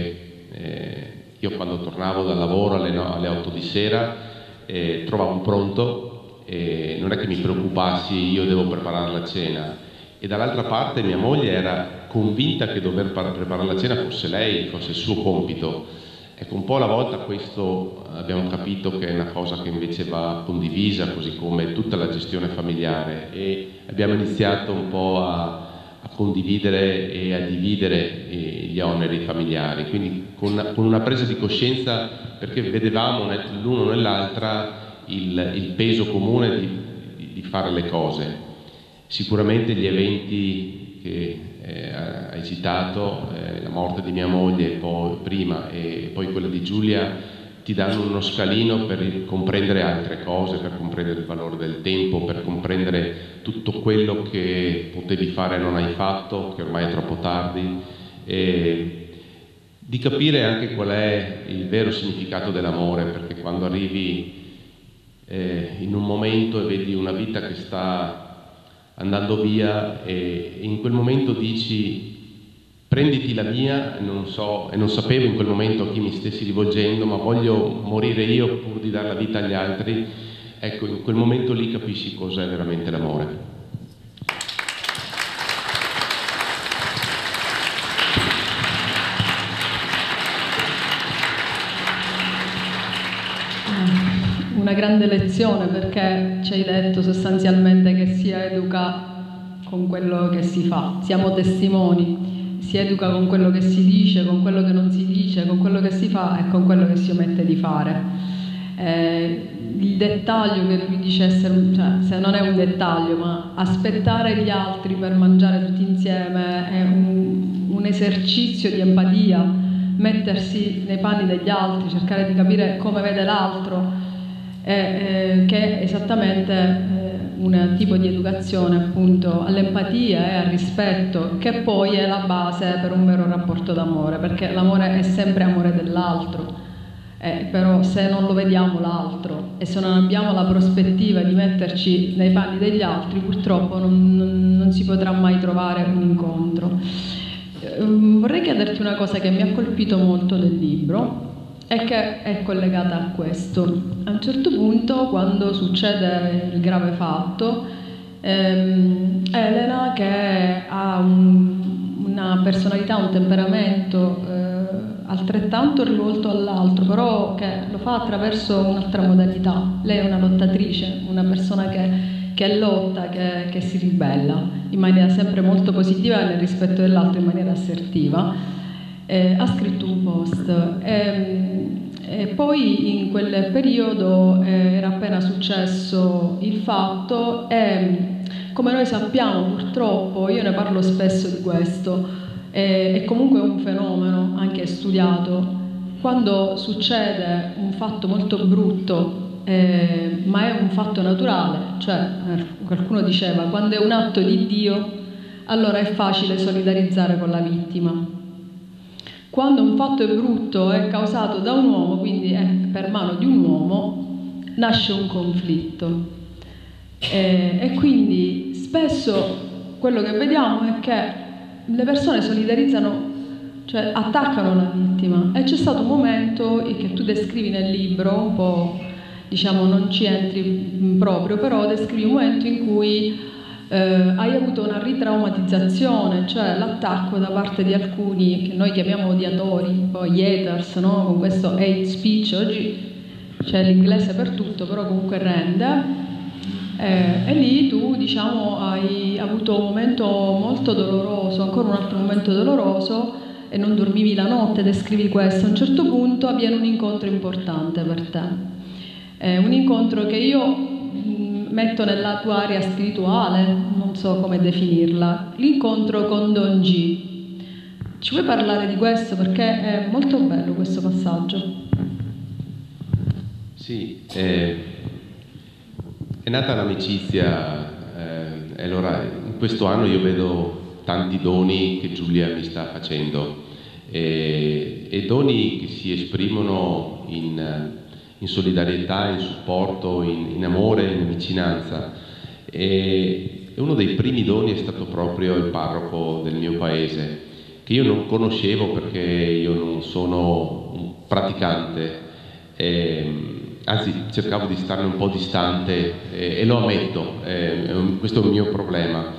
perché io quando tornavo dal lavoro alle 8 di sera trovavo un pronto e non è che mi preoccupassi, io devo preparare la cena. E dall'altra parte mia moglie era convinta che dover preparare la cena fosse lei, fosse il suo compito. Ecco, un po' alla volta questo abbiamo capito che è una cosa che invece va condivisa, così come tutta la gestione familiare, e abbiamo iniziato un po' a condividere e a dividere gli oneri familiari, quindi con una presa di coscienza, perché vedevamo l'uno nell'altra il peso comune di fare le cose. Sicuramente gli eventi che hai citato, la morte di mia moglie prima e poi quella di Giulia, ti danno uno scalino per comprendere altre cose, per comprendere il valore del tempo, per comprendere tutto quello che potevi fare e non hai fatto, che ormai è troppo tardi, e di capire anche qual è il vero significato dell'amore, perché quando arrivi in un momento e vedi una vita che sta andando via e in quel momento dici prenditi la mia, e non sapevo in quel momento a chi mi stessi rivolgendo, ma voglio morire io pur di dare la vita agli altri. Ecco, in quel momento lì capisci cos'è veramente l'amore. Una grande lezione, perché ci hai detto sostanzialmente che si educa con quello che si fa, siamo testimoni, si educa con quello che si dice, con quello che non si dice, con quello che si fa e con quello che si omette di fare. Il dettaglio che lui dice essere, cioè, se non è un dettaglio, ma aspettare gli altri per mangiare tutti insieme è un esercizio di empatia, mettersi nei panni degli altri, cercare di capire come vede l'altro, che è esattamente un tipo di educazione appunto all'empatia e al rispetto, che poi è la base per un vero rapporto d'amore, perché l'amore è sempre amore dell'altro, però se non lo vediamo l'altro e se non abbiamo la prospettiva di metterci nei panni degli altri, purtroppo non si potrà mai trovare un incontro. Vorrei chiederti una cosa che mi ha colpito molto del libro e che è collegata a questo. A un certo punto, quando succede il grave fatto, Elena, che ha una personalità, un temperamento altrettanto rivolto all'altro, però che lo fa attraverso un'altra modalità. Lei è una lottatrice, una persona che lotta, che si ribella in maniera sempre molto positiva nel rispetto dell'altro, in maniera assertiva. Ha scritto un post e poi in quel periodo era appena successo il fatto e, come noi sappiamo purtroppo, io ne parlo spesso di questo, è comunque un fenomeno anche studiato, quando succede un fatto molto brutto ma è un fatto naturale, cioè qualcuno diceva quando è un atto di Dio allora è facile solidarizzare con la vittima. Quando un fatto è brutto, è causato da un uomo, quindi è per mano di un uomo, nasce un conflitto. E quindi spesso quello che vediamo è che le persone solidarizzano, cioè attaccano la vittima. E c'è stato un momento che tu descrivi nel libro, un po', diciamo, non ci entri proprio, però descrivi un momento in cui hai avuto una ritraumatizzazione, cioè l'attacco da parte di alcuni che noi chiamiamo odiatori, poi haters, no? Con questo hate speech, oggi c'è l'inglese per tutto, però comunque rende, E lì tu, diciamo, hai avuto un momento molto doloroso, ancora un altro momento doloroso, e non dormivi la notte, descrivi questo. A un certo punto avviene un incontro importante per te, un incontro che io metto nella tua area spirituale, non so come definirla, l'incontro con Don G. Ci vuoi parlare di questo? Perché è molto bello questo passaggio. Sì, è nata l'amicizia, e allora in questo anno io vedo tanti doni che Giulia mi sta facendo, e doni che si esprimono in solidarietà, in supporto, in amore, in vicinanza. E uno dei primi doni è stato proprio il parroco del mio paese, che io non conoscevo perché io non sono un praticante, anzi cercavo di starne un po' distante, e lo ammetto, questo è un mio problema.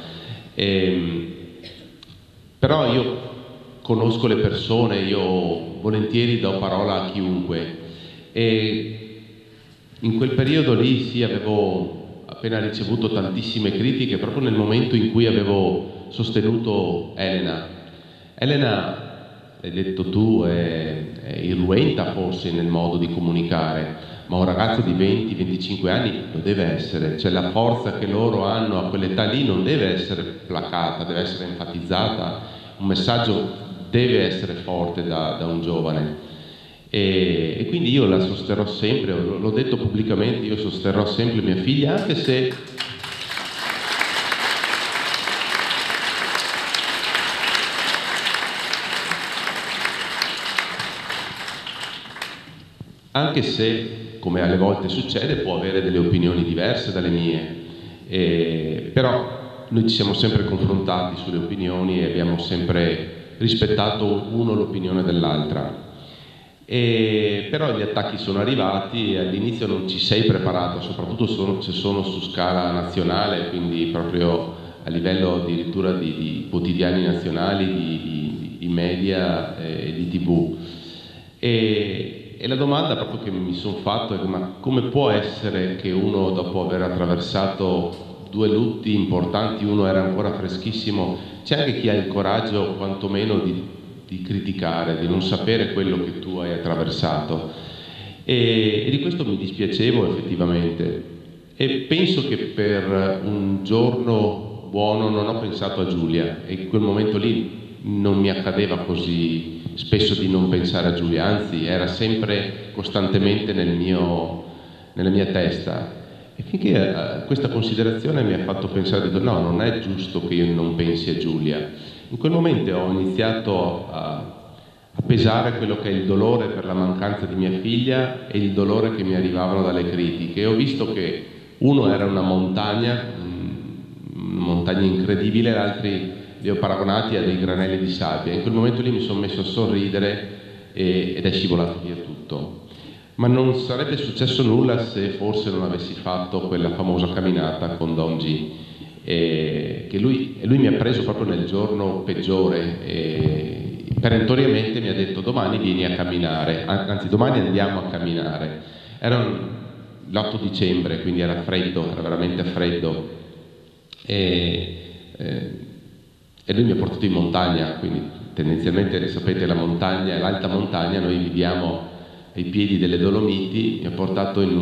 Però io conosco le persone, io volentieri do parola a chiunque, e in quel periodo lì sì, avevo appena ricevuto tantissime critiche proprio nel momento in cui avevo sostenuto Elena. Elena, l'hai detto tu, è irruenta forse nel modo di comunicare, ma un ragazzo di 20-25 anni lo deve essere, cioè la forza che loro hanno a quell'età lì non deve essere placata, deve essere enfatizzata, un messaggio deve essere forte da un giovane. E quindi io la sosterrò sempre, l'ho detto pubblicamente, io sosterrò sempre mia figlia, anche se come alle volte succede, può avere delle opinioni diverse dalle mie, però noi ci siamo sempre confrontati sulle opinioni e abbiamo sempre rispettato uno l'opinione dell'altra. Però gli attacchi sono arrivati e all'inizio non ci sei preparato, soprattutto se sono su scala nazionale, quindi proprio a livello addirittura di quotidiani nazionali, di media e di TV. E la domanda proprio che mi sono fatto è: ma come può essere che uno, dopo aver attraversato 2 lutti importanti, uno era ancora freschissimo, c'è anche chi ha il coraggio quantomeno di criticare, di non sapere quello che tu hai attraversato, e di questo mi dispiacevo effettivamente, e penso che per un giorno buono non ho pensato a Giulia, e in quel momento lì non mi accadeva così spesso di non pensare a Giulia, anzi era sempre costantemente nella mia testa, e finché questa considerazione mi ha fatto pensare, ho detto no, non è giusto che io non pensi a Giulia. In quel momento ho iniziato a pesare quello che è il dolore per la mancanza di mia figlia e il dolore che mi arrivavano dalle critiche, e ho visto che uno era una montagna incredibile, l'altro li ho paragonati a dei granelli di sabbia. In quel momento lì mi sono messo a sorridere ed è scivolato via tutto. Ma non sarebbe successo nulla se forse non avessi fatto quella famosa camminata con Don G, che lui mi ha preso proprio nel giorno peggiore, e perentoriamente mi ha detto: domani vieni a camminare, anzi domani andiamo a camminare. Era l'8 dicembre, quindi era freddo, era veramente freddo, e lui mi ha portato in montagna, quindi tendenzialmente sapete la montagna, l'alta montagna, noi viviamo ai piedi delle Dolomiti, mi ha portato in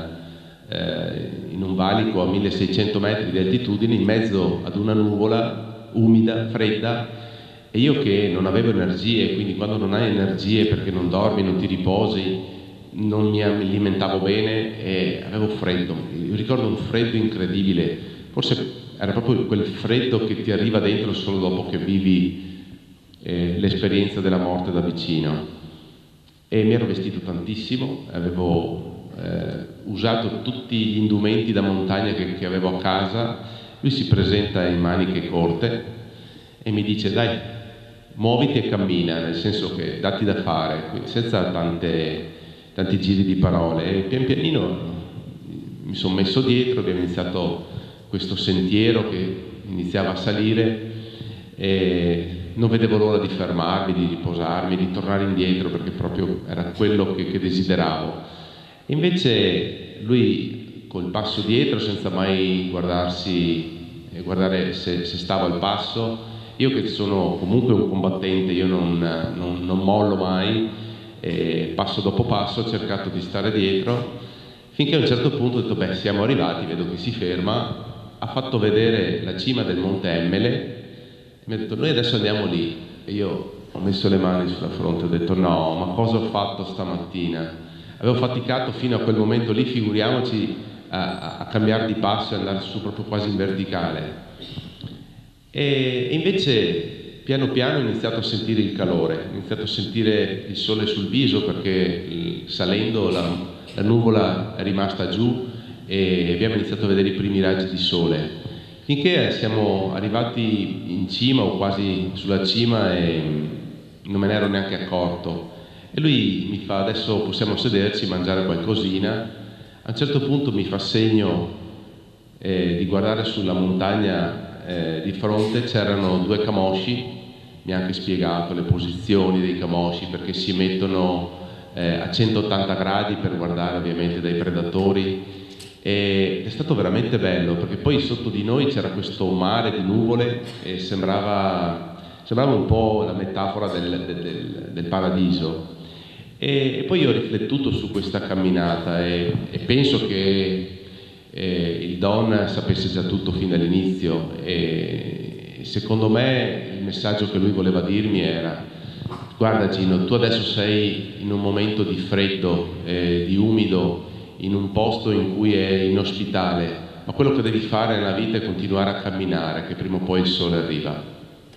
un valico a 1600 metri di altitudine, in mezzo ad una nuvola umida, fredda, e io che non avevo energie, quindi quando non hai energie perché non dormi, non ti riposi, non mi alimentavo bene e avevo freddo. Io ricordo un freddo incredibile, forse era proprio quel freddo che ti arriva dentro solo dopo che vivi l'esperienza della morte da vicino. E mi ero vestito tantissimo, avevo usato tutti gli indumenti da montagna che avevo a casa. Lui si presenta in maniche corte e mi dice: dai, muoviti e cammina, nel senso che datti da fare, senza tanti giri di parole. E pian pianino mi sono messo dietro, abbiamo iniziato questo sentiero che iniziava a salire, e non vedevo l'ora di fermarmi, di riposarmi, di tornare indietro, perché proprio era quello che desideravo. Invece lui col passo dietro senza mai guardare se stava al passo. Io che sono comunque un combattente, io non mollo mai, passo dopo passo ho cercato di stare dietro, finché a un certo punto ho detto beh, siamo arrivati, vedo che si ferma, ha fatto vedere la cima del Monte Emmele, mi ha detto noi adesso andiamo lì, e io ho messo le mani sulla fronte, ho detto no, ma cosa ho fatto stamattina? Avevo faticato fino a quel momento lì, figuriamoci a cambiare di passo e andare su proprio quasi in verticale. E invece piano piano ho iniziato a sentire il calore, ho iniziato a sentire il sole sul viso, perché salendo la nuvola è rimasta giù e abbiamo iniziato a vedere i primi raggi di sole, finché siamo arrivati in cima o quasi sulla cima e non me ne ero neanche accorto. E lui mi fa adesso possiamo sederci, mangiare qualcosina. A un certo punto mi fa segno di guardare sulla montagna di fronte, c'erano due camosci, mi ha anche spiegato le posizioni dei camosci perché si mettono a 180 gradi per guardare ovviamente dai predatori, ed è stato veramente bello perché poi sotto di noi c'era questo mare di nuvole e sembrava un po' la metafora del paradiso. E poi io ho riflettuto su questa camminata e penso che il Don sapesse già tutto fin dall'inizio, e secondo me il messaggio che lui voleva dirmi era: guarda Gino, tu adesso sei in un momento di freddo, di umido, in un posto in cui è inospitale, ma quello che devi fare nella vita è continuare a camminare, che prima o poi il sole arriva.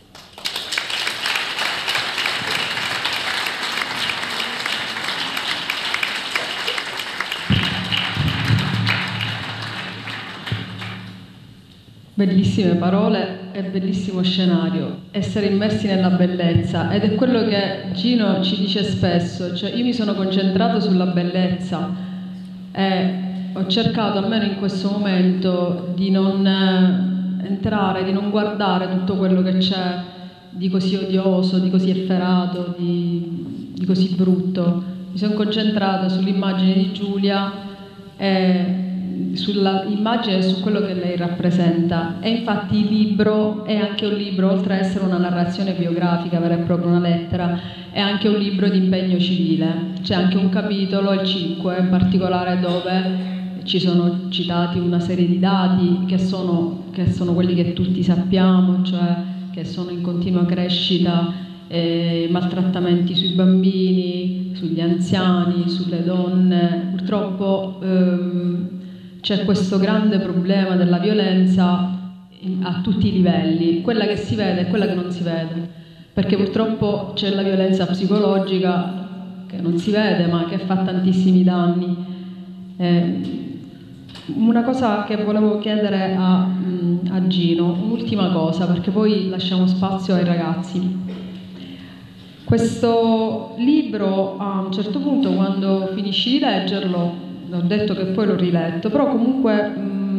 Bellissime parole e bellissimo scenario, essere immersi nella bellezza, ed è quello che Gino ci dice spesso, cioè io mi sono concentrato sulla bellezza e ho cercato almeno in questo momento di non entrare, di non guardare tutto quello che c'è di così odioso, di così efferato, di così brutto. Mi sono concentrata sull'immagine di Giulia e sull'immagine e su quello che lei rappresenta, e infatti il libro è anche un libro, oltre ad essere una narrazione biografica vera e propria, una lettera, è anche un libro di impegno civile. C'è anche un capitolo, il 5 in particolare, dove ci sono citati una serie di dati che sono quelli che tutti sappiamo, cioè che sono in continua crescita, maltrattamenti sui bambini, sugli anziani, sulle donne. Purtroppo c'è questo grande problema della violenza a tutti i livelli, quella che si vede e quella che non si vede, perché purtroppo c'è la violenza psicologica che non si vede ma che fa tantissimi danni. Una cosa che volevo chiedere a Gino, un'ultima cosa, perché poi lasciamo spazio ai ragazzi. Questo libro, a un certo punto, quando finisci di leggerlo, ho detto che poi l'ho riletto, però comunque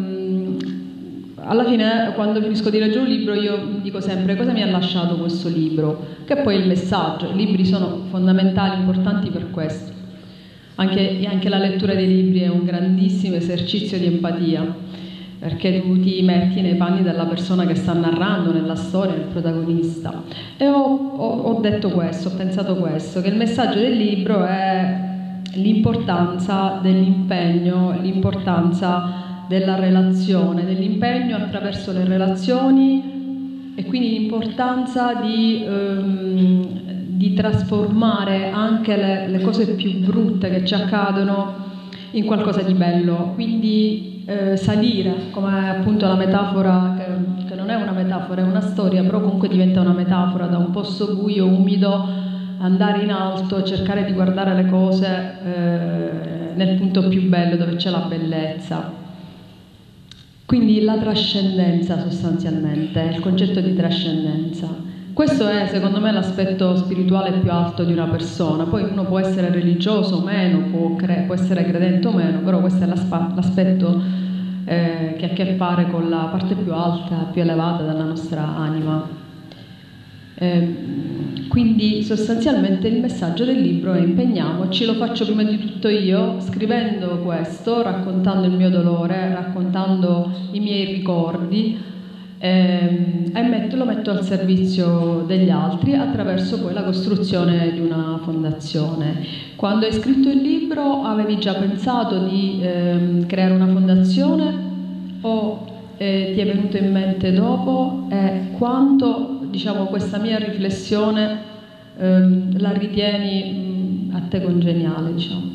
alla fine, quando finisco di leggere un libro, io dico sempre cosa mi ha lasciato questo libro, che poi è il messaggio. I libri sono fondamentali, importanti per questo. Anche la lettura dei libri è un grandissimo esercizio di empatia, perché tu ti metti nei panni della persona che sta narrando nella storia, del protagonista. E ho detto questo, ho pensato questo, che il messaggio del libro è l'importanza dell'impegno, l'importanza della relazione, dell'impegno attraverso le relazioni, e quindi l'importanza di trasformare anche le cose più brutte che ci accadono in qualcosa di bello, quindi salire, come appunto la metafora, che non è una metafora, è una storia, però comunque diventa una metafora, da un posto buio, umido, andare in alto, cercare di guardare le cose nel punto più bello, dove c'è la bellezza. Quindi la trascendenza, sostanzialmente, il concetto di trascendenza. Questo è, secondo me, l'aspetto spirituale più alto di una persona. Poi uno può essere religioso o meno, può essere credente o meno, però questo è l'aspetto che ha a che fare con la parte più alta, più elevata della nostra anima. Quindi sostanzialmente il messaggio del libro è: impegniamoci, lo faccio prima di tutto io, scrivendo questo, raccontando il mio dolore, raccontando i miei ricordi, e lo metto al servizio degli altri attraverso poi la costruzione di una fondazione. Quando hai scritto il libro avevi già pensato di creare una fondazione o ti è venuto in mente dopo, e quanto, diciamo, questa mia riflessione la ritieni a te congeniale, diciamo?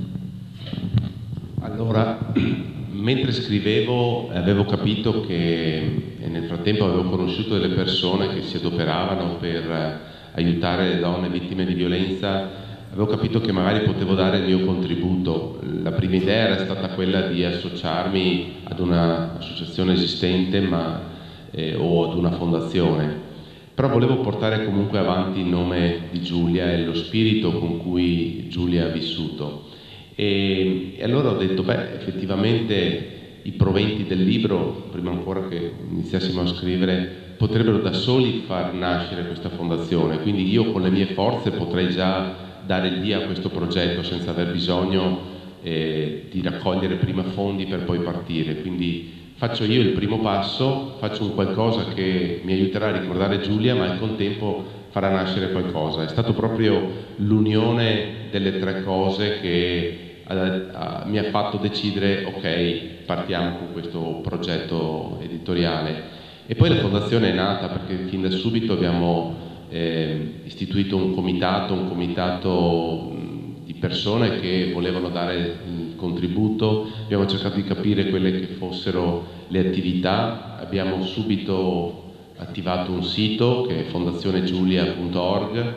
Allora, mentre scrivevo avevo capito che, e nel frattempo avevo conosciuto delle persone che si adoperavano per aiutare le donne vittime di violenza, avevo capito che magari potevo dare il mio contributo. La prima idea era stata quella di associarmi ad un'associazione esistente o ad una fondazione, però volevo portare comunque avanti il nome di Giulia e lo spirito con cui Giulia ha vissuto. E allora ho detto, effettivamente i proventi del libro, prima ancora che iniziassimo a scrivere, potrebbero da soli far nascere questa fondazione, quindi io con le mie forze potrei già dare il via a questo progetto senza aver bisogno di raccogliere prima fondi per poi partire. Quindi faccio io il primo passo, faccio un qualcosa che mi aiuterà a ricordare Giulia, ma al contempo farà nascere qualcosa. È stato proprio l'unione delle tre cose che mi ha fatto decidere, ok, partiamo con questo progetto editoriale. E poi la fondazione è nata perché fin da subito abbiamo istituito un comitato di persone che volevano dare il contributo, abbiamo cercato di capire quelle che fossero le attività, abbiamo subito attivato un sito che è fondazionegiulia.org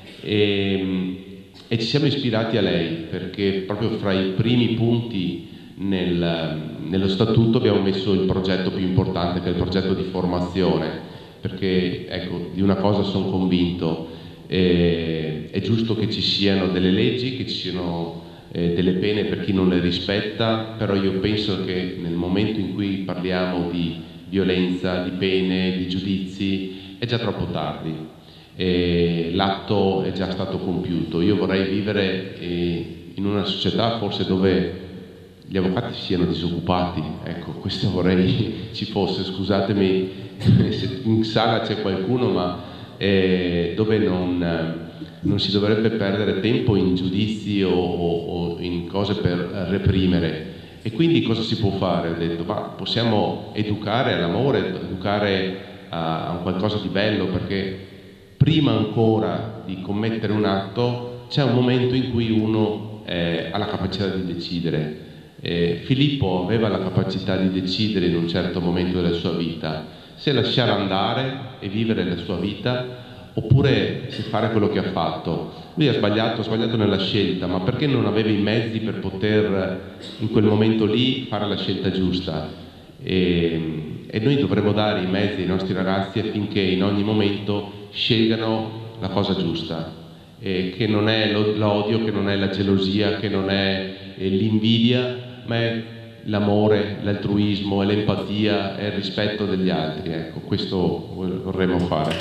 e ci siamo ispirati a lei perché proprio fra i primi punti nello statuto abbiamo messo il progetto più importante, che è il progetto di formazione, perché ecco, di una cosa sono convinto, è giusto che ci siano delle leggi, che ci siano delle pene per chi non le rispetta, però io penso che nel momento in cui parliamo di violenza, di pene, di giudizi, è già troppo tardi, l'atto è già stato compiuto. Io vorrei vivere in una società forse dove gli avvocati siano disoccupati, ecco, questo vorrei ci fosse, scusatemi se in sala c'è qualcuno, ma dove non si dovrebbe perdere tempo in giudizi o in cose per reprimere. E quindi cosa si può fare? Ho detto, ma possiamo educare all'amore, educare a un qualcosa di bello, perché prima ancora di commettere un atto c'è un momento in cui uno ha la capacità di decidere. Filippo aveva la capacità di decidere in un certo momento della sua vita se lasciare andare e vivere la sua vita oppure se fare quello che ha fatto. Lui ha sbagliato nella scelta, ma perché non aveva i mezzi per poter in quel momento lì fare la scelta giusta? E noi dovremmo dare i mezzi ai nostri ragazzi affinché in ogni momento scelgano la cosa giusta, che non è l'odio, che non è la gelosia, che non è l'invidia, ma è l'amore, l'altruismo, l'empatia e il rispetto degli altri. Ecco, questo vorremmo fare.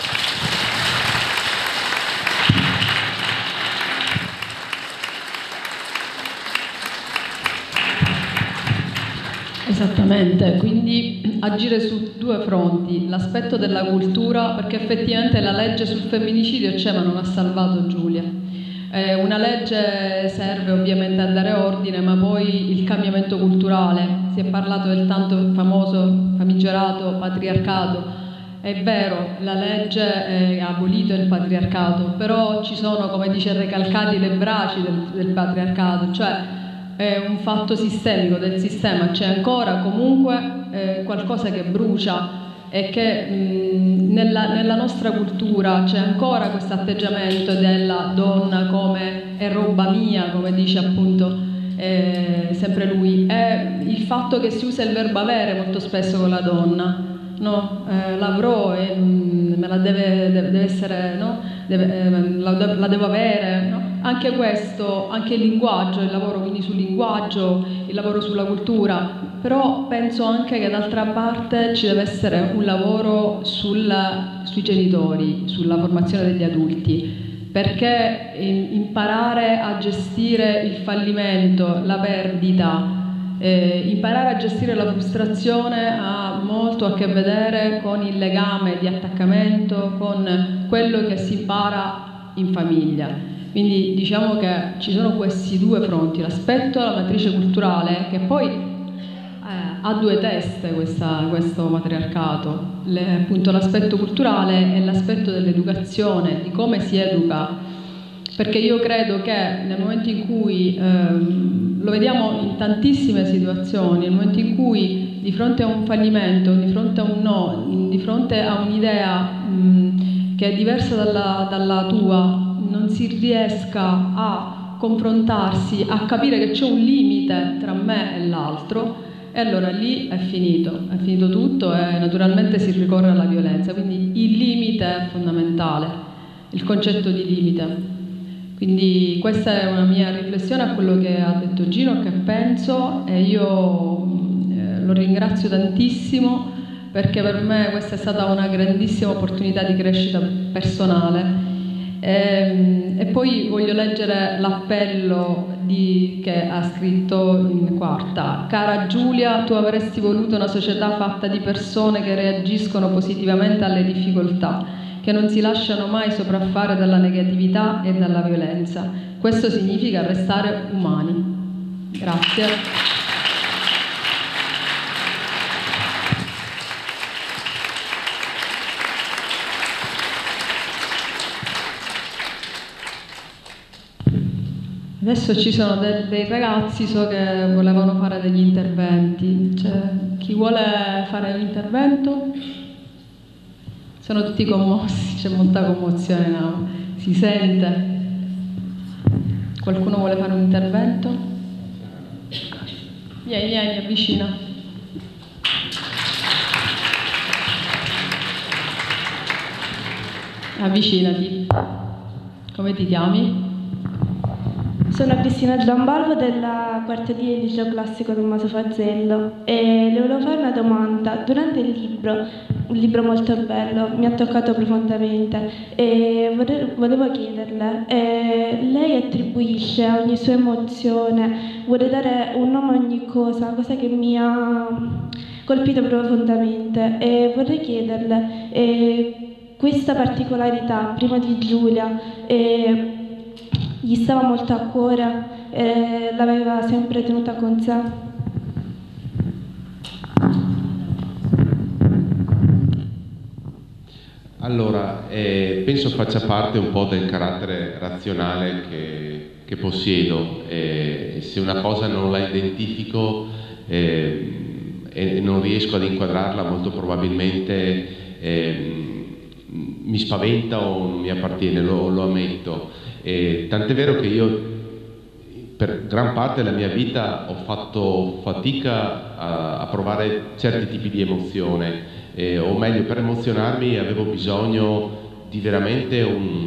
Esattamente, quindi agire su due fronti, l'aspetto della cultura, perché effettivamente la legge sul femminicidio c'è ma non ha salvato Giulia. Una legge serve ovviamente a dare ordine, ma poi il cambiamento culturale, si è parlato del tanto famoso, famigerato patriarcato. È vero, la legge ha abolito il patriarcato, però ci sono, come dice Recalcati, le braci del patriarcato, cioè è un fatto sistemico del sistema, c'è ancora comunque qualcosa che brucia e che nella nostra cultura c'è ancora questo atteggiamento della donna come è roba mia, come dice appunto sempre lui, è il fatto che si usa il verbo avere molto spesso con la donna, no? L'avrò e me la deve essere, no? la devo avere, no? Anche questo, anche il linguaggio, il lavoro quindi sul linguaggio, il lavoro sulla cultura, però penso anche che d'altra parte ci deve essere un lavoro sui genitori, sulla formazione degli adulti, perché imparare a gestire il fallimento, la perdita, imparare a gestire la frustrazione ha molto a che vedere con il legame di attaccamento, con quello che si impara in famiglia. Quindi diciamo che ci sono questi due fronti, l'aspetto della matrice culturale, che poi ha due teste questo matriarcato, appunto l'aspetto culturale e l'aspetto dell'educazione, di come si educa, perché io credo che nel momento in cui, lo vediamo in tantissime situazioni, nel momento in cui di fronte a un fallimento, di fronte a un no, di fronte a un'idea che è diversa dalla tua, non si riesca a confrontarsi, a capire che c'è un limite tra me e l'altro, e allora lì è finito tutto e naturalmente si ricorre alla violenza. Quindi il limite è fondamentale, il concetto di limite. Quindi questa è una mia riflessione a quello che ha detto Gino, che penso, e io lo ringrazio tantissimo, perché per me questa è stata una grandissima opportunità di crescita personale. E poi voglio leggere l'appello che ha scritto in quarta. Cara Giulia, tu avresti voluto una società fatta di persone che reagiscono positivamente alle difficoltà, che non si lasciano mai sopraffare dalla negatività e dalla violenza. Questo significa restare umani. Grazie. Adesso ci sono dei ragazzi, so che volevano fare degli interventi. Chi vuole fare un intervento? Sono tutti commossi, c'è molta commozione, no? Si sente. Qualcuno vuole fare un intervento? Vieni, avvicina. Avvicinati. Come ti chiami? Sono Cristina Giambalvo della quarta D del liceo classico Tommaso Fazzello e le volevo fare una domanda. Durante il libro, un libro molto bello, mi ha toccato profondamente e volevo chiederle, lei attribuisce a ogni sua emozione, vuole dare un nome a ogni cosa che mi ha colpito profondamente, e vorrei chiederle questa particolarità prima di Giulia gli stava molto a cuore, l'aveva sempre tenuta con sé. Allora, penso faccia parte un po' del carattere razionale che possiedo. Se una cosa non la identifico e non riesco ad inquadrarla, molto probabilmente mi spaventa o non mi appartiene, lo ammetto. Tant'è vero che io per gran parte della mia vita ho fatto fatica a provare certi tipi di emozione, o meglio, per emozionarmi avevo bisogno di veramente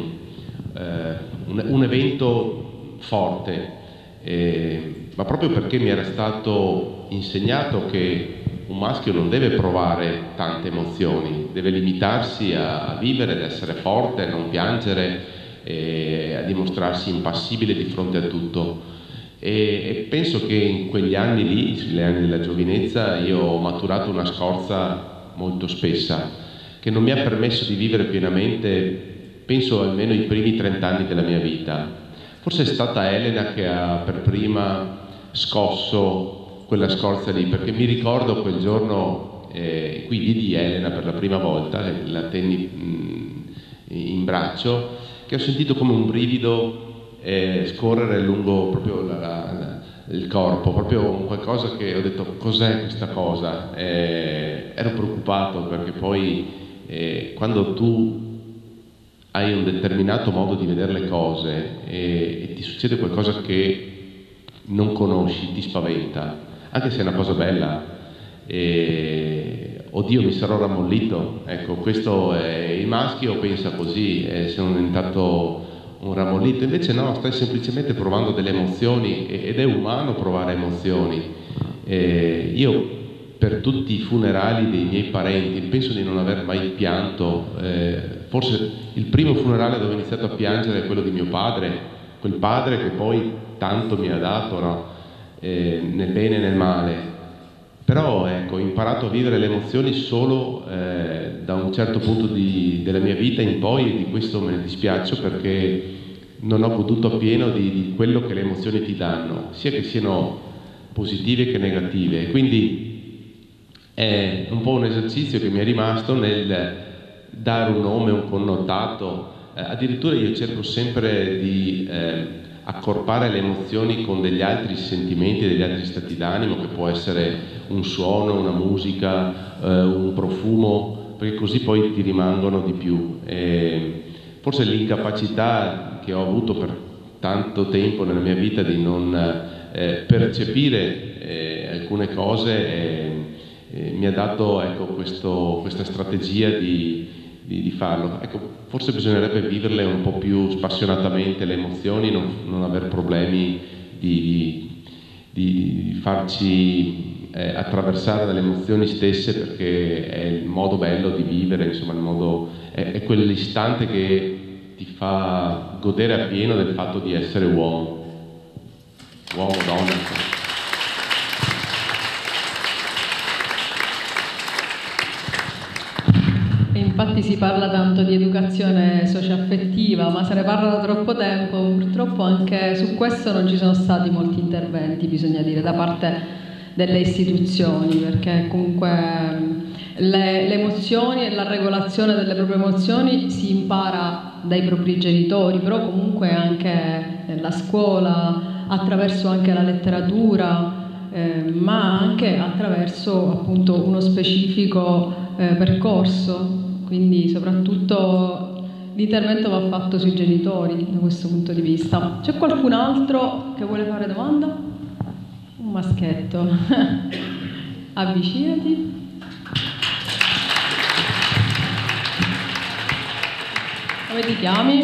un evento forte, ma proprio perché mi era stato insegnato che un maschio non deve provare tante emozioni, deve limitarsi a vivere, ad essere forte, a non piangere, a dimostrarsi impassibile di fronte a tutto. E penso che in quegli anni lì, negli anni della giovinezza, io ho maturato una scorza molto spessa che non mi ha permesso di vivere pienamente, penso almeno i primi 30 anni della mia vita. Forse è stata Elena che ha per prima scosso quella scorza lì, perché mi ricordo quel giorno qui vidi Elena per la prima volta, la tenni in braccio, che ho sentito come un brivido scorrere lungo proprio il corpo, proprio qualcosa che ho detto: cos'è questa cosa? Ero preoccupato perché poi quando tu hai un determinato modo di vedere le cose e ti succede qualcosa che non conosci, ti spaventa, anche se è una cosa bella. oddio, mi sarò rammollito. Ecco, questo il maschio pensa così, sono diventato un rammollito. Invece no, stai semplicemente provando delle emozioni ed è umano provare emozioni. Io per tutti i funerali dei miei parenti penso di non aver mai pianto. Forse il primo funerale dove ho iniziato a piangere è quello di mio padre, quel padre che poi tanto mi ha dato, no? Nel bene e nel male. Però ecco, ho imparato a vivere le emozioni solo da un certo punto della mia vita in poi, e di questo me ne dispiaccio, perché non ho goduto appieno di quello che le emozioni ti danno, sia che siano positive che negative. Quindi è un po' un esercizio che mi è rimasto nel dare un nome, un connotato. Addirittura io cerco sempre di accorpare le emozioni con degli altri sentimenti, degli altri stati d'animo, che può essere un suono, una musica, un profumo, perché così poi ti rimangono di più. Forse l'incapacità che ho avuto per tanto tempo nella mia vita di non percepire alcune cose mi ha dato, ecco, questa strategia di farlo. Ecco, forse bisognerebbe viverle un po' più spassionatamente le emozioni, non aver problemi di farci attraversare dalle emozioni stesse, perché è il modo bello di vivere, insomma, è quell'istante che ti fa godere appieno del fatto di essere uomo, donna. Infatti si parla tanto di educazione socioaffettiva, ma se ne parla da troppo tempo. Purtroppo anche su questo non ci sono stati molti interventi, bisogna dire, da parte delle istituzioni, perché comunque le emozioni e la regolazione delle proprie emozioni si impara dai propri genitori, però comunque anche nella scuola, attraverso anche la letteratura, ma anche attraverso appunto uno specifico percorso. Quindi soprattutto l'intervento va fatto sui genitori da questo punto di vista. C'è qualcun altro che vuole fare domanda? Un maschietto. Avvicinati. Come ti chiami?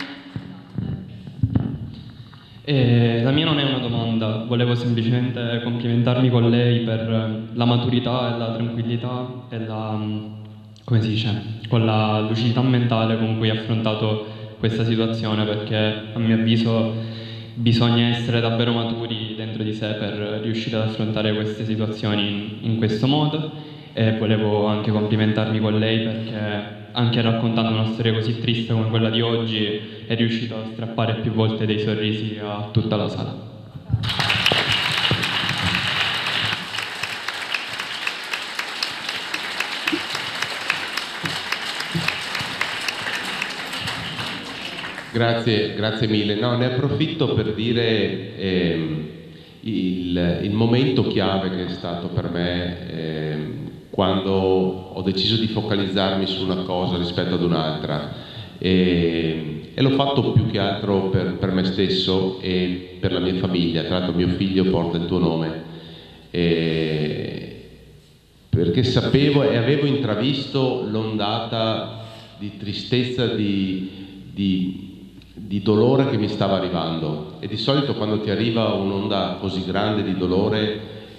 La mia non è una domanda, volevo semplicemente complimentarmi con lei per la maturità e la tranquillità e come si dice, con la lucidità mentale con cui ha affrontato questa situazione, perché a mio avviso bisogna essere davvero maturi dentro di sé per riuscire ad affrontare queste situazioni in questo modo. E volevo anche complimentarmi con lei perché anche raccontando una storia così triste come quella di oggi è riuscito a strappare più volte dei sorrisi a tutta la sala. Grazie mille. No, ne approfitto per dire il momento chiave che è stato per me quando ho deciso di focalizzarmi su una cosa rispetto ad un'altra, e l'ho fatto più che altro per me stesso e per la mia famiglia. Tra l'altro mio figlio porta il tuo nome, perché sapevo e avevo intravisto l'ondata di tristezza, di dolore che mi stava arrivando. E di solito quando ti arriva un'onda così grande di dolore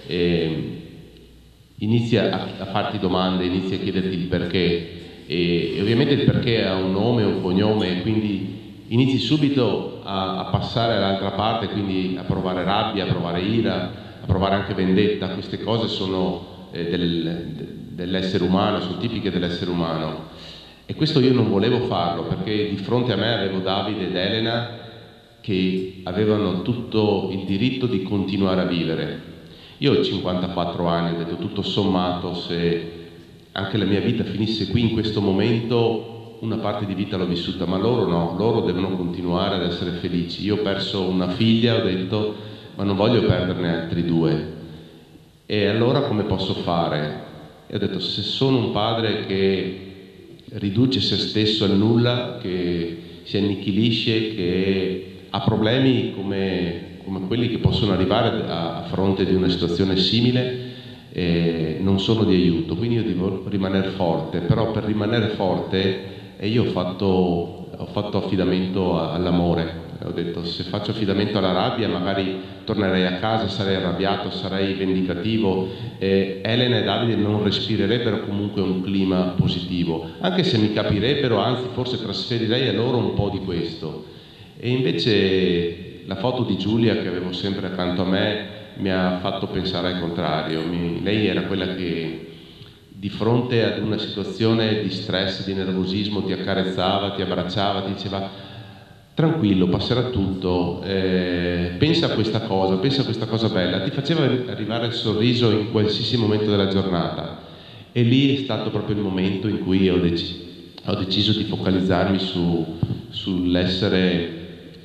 inizi a farti domande, inizi a chiederti il perché, e ovviamente il perché ha un nome, un cognome, e quindi inizi subito a passare all'altra parte, quindi a provare rabbia, a provare ira, a provare anche vendetta. Queste cose sono dell'essere umano, sono tipiche dell'essere umano. E questo io non volevo farlo, perché di fronte a me avevo Davide ed Elena che avevano tutto il diritto di continuare a vivere. Io ho 54 anni, ho detto tutto sommato, se anche la mia vita finisse qui in questo momento, una parte di vita l'ho vissuta, ma loro no, loro devono continuare ad essere felici. Io ho perso una figlia, ho detto, ma non voglio perderne altri due. E allora come posso fare? E ho detto, se sono un padre che riduce se stesso al nulla, che si annichilisce, che ha problemi come quelli che possono arrivare a fronte di una situazione simile, non sono di aiuto, quindi io devo rimanere forte, però per rimanere forte io ho fatto affidamento all'amore. Ho detto, se faccio affidamento alla rabbia magari tornerei a casa, sarei arrabbiato, sarei vendicativo. Elena e Davide non respirerebbero comunque un clima positivo, anche se mi capirebbero, anzi forse trasferirei a loro un po' di questo. E invece la foto di Giulia che avevo sempre accanto a me mi ha fatto pensare al contrario. Lei era quella che di fronte ad una situazione di stress, di nervosismo, ti accarezzava, ti abbracciava, ti diceva tranquillo, passerà tutto, pensa a questa cosa bella, ti faceva arrivare il sorriso in qualsiasi momento della giornata. E lì è stato proprio il momento in cui ho deciso di focalizzarmi sull'essere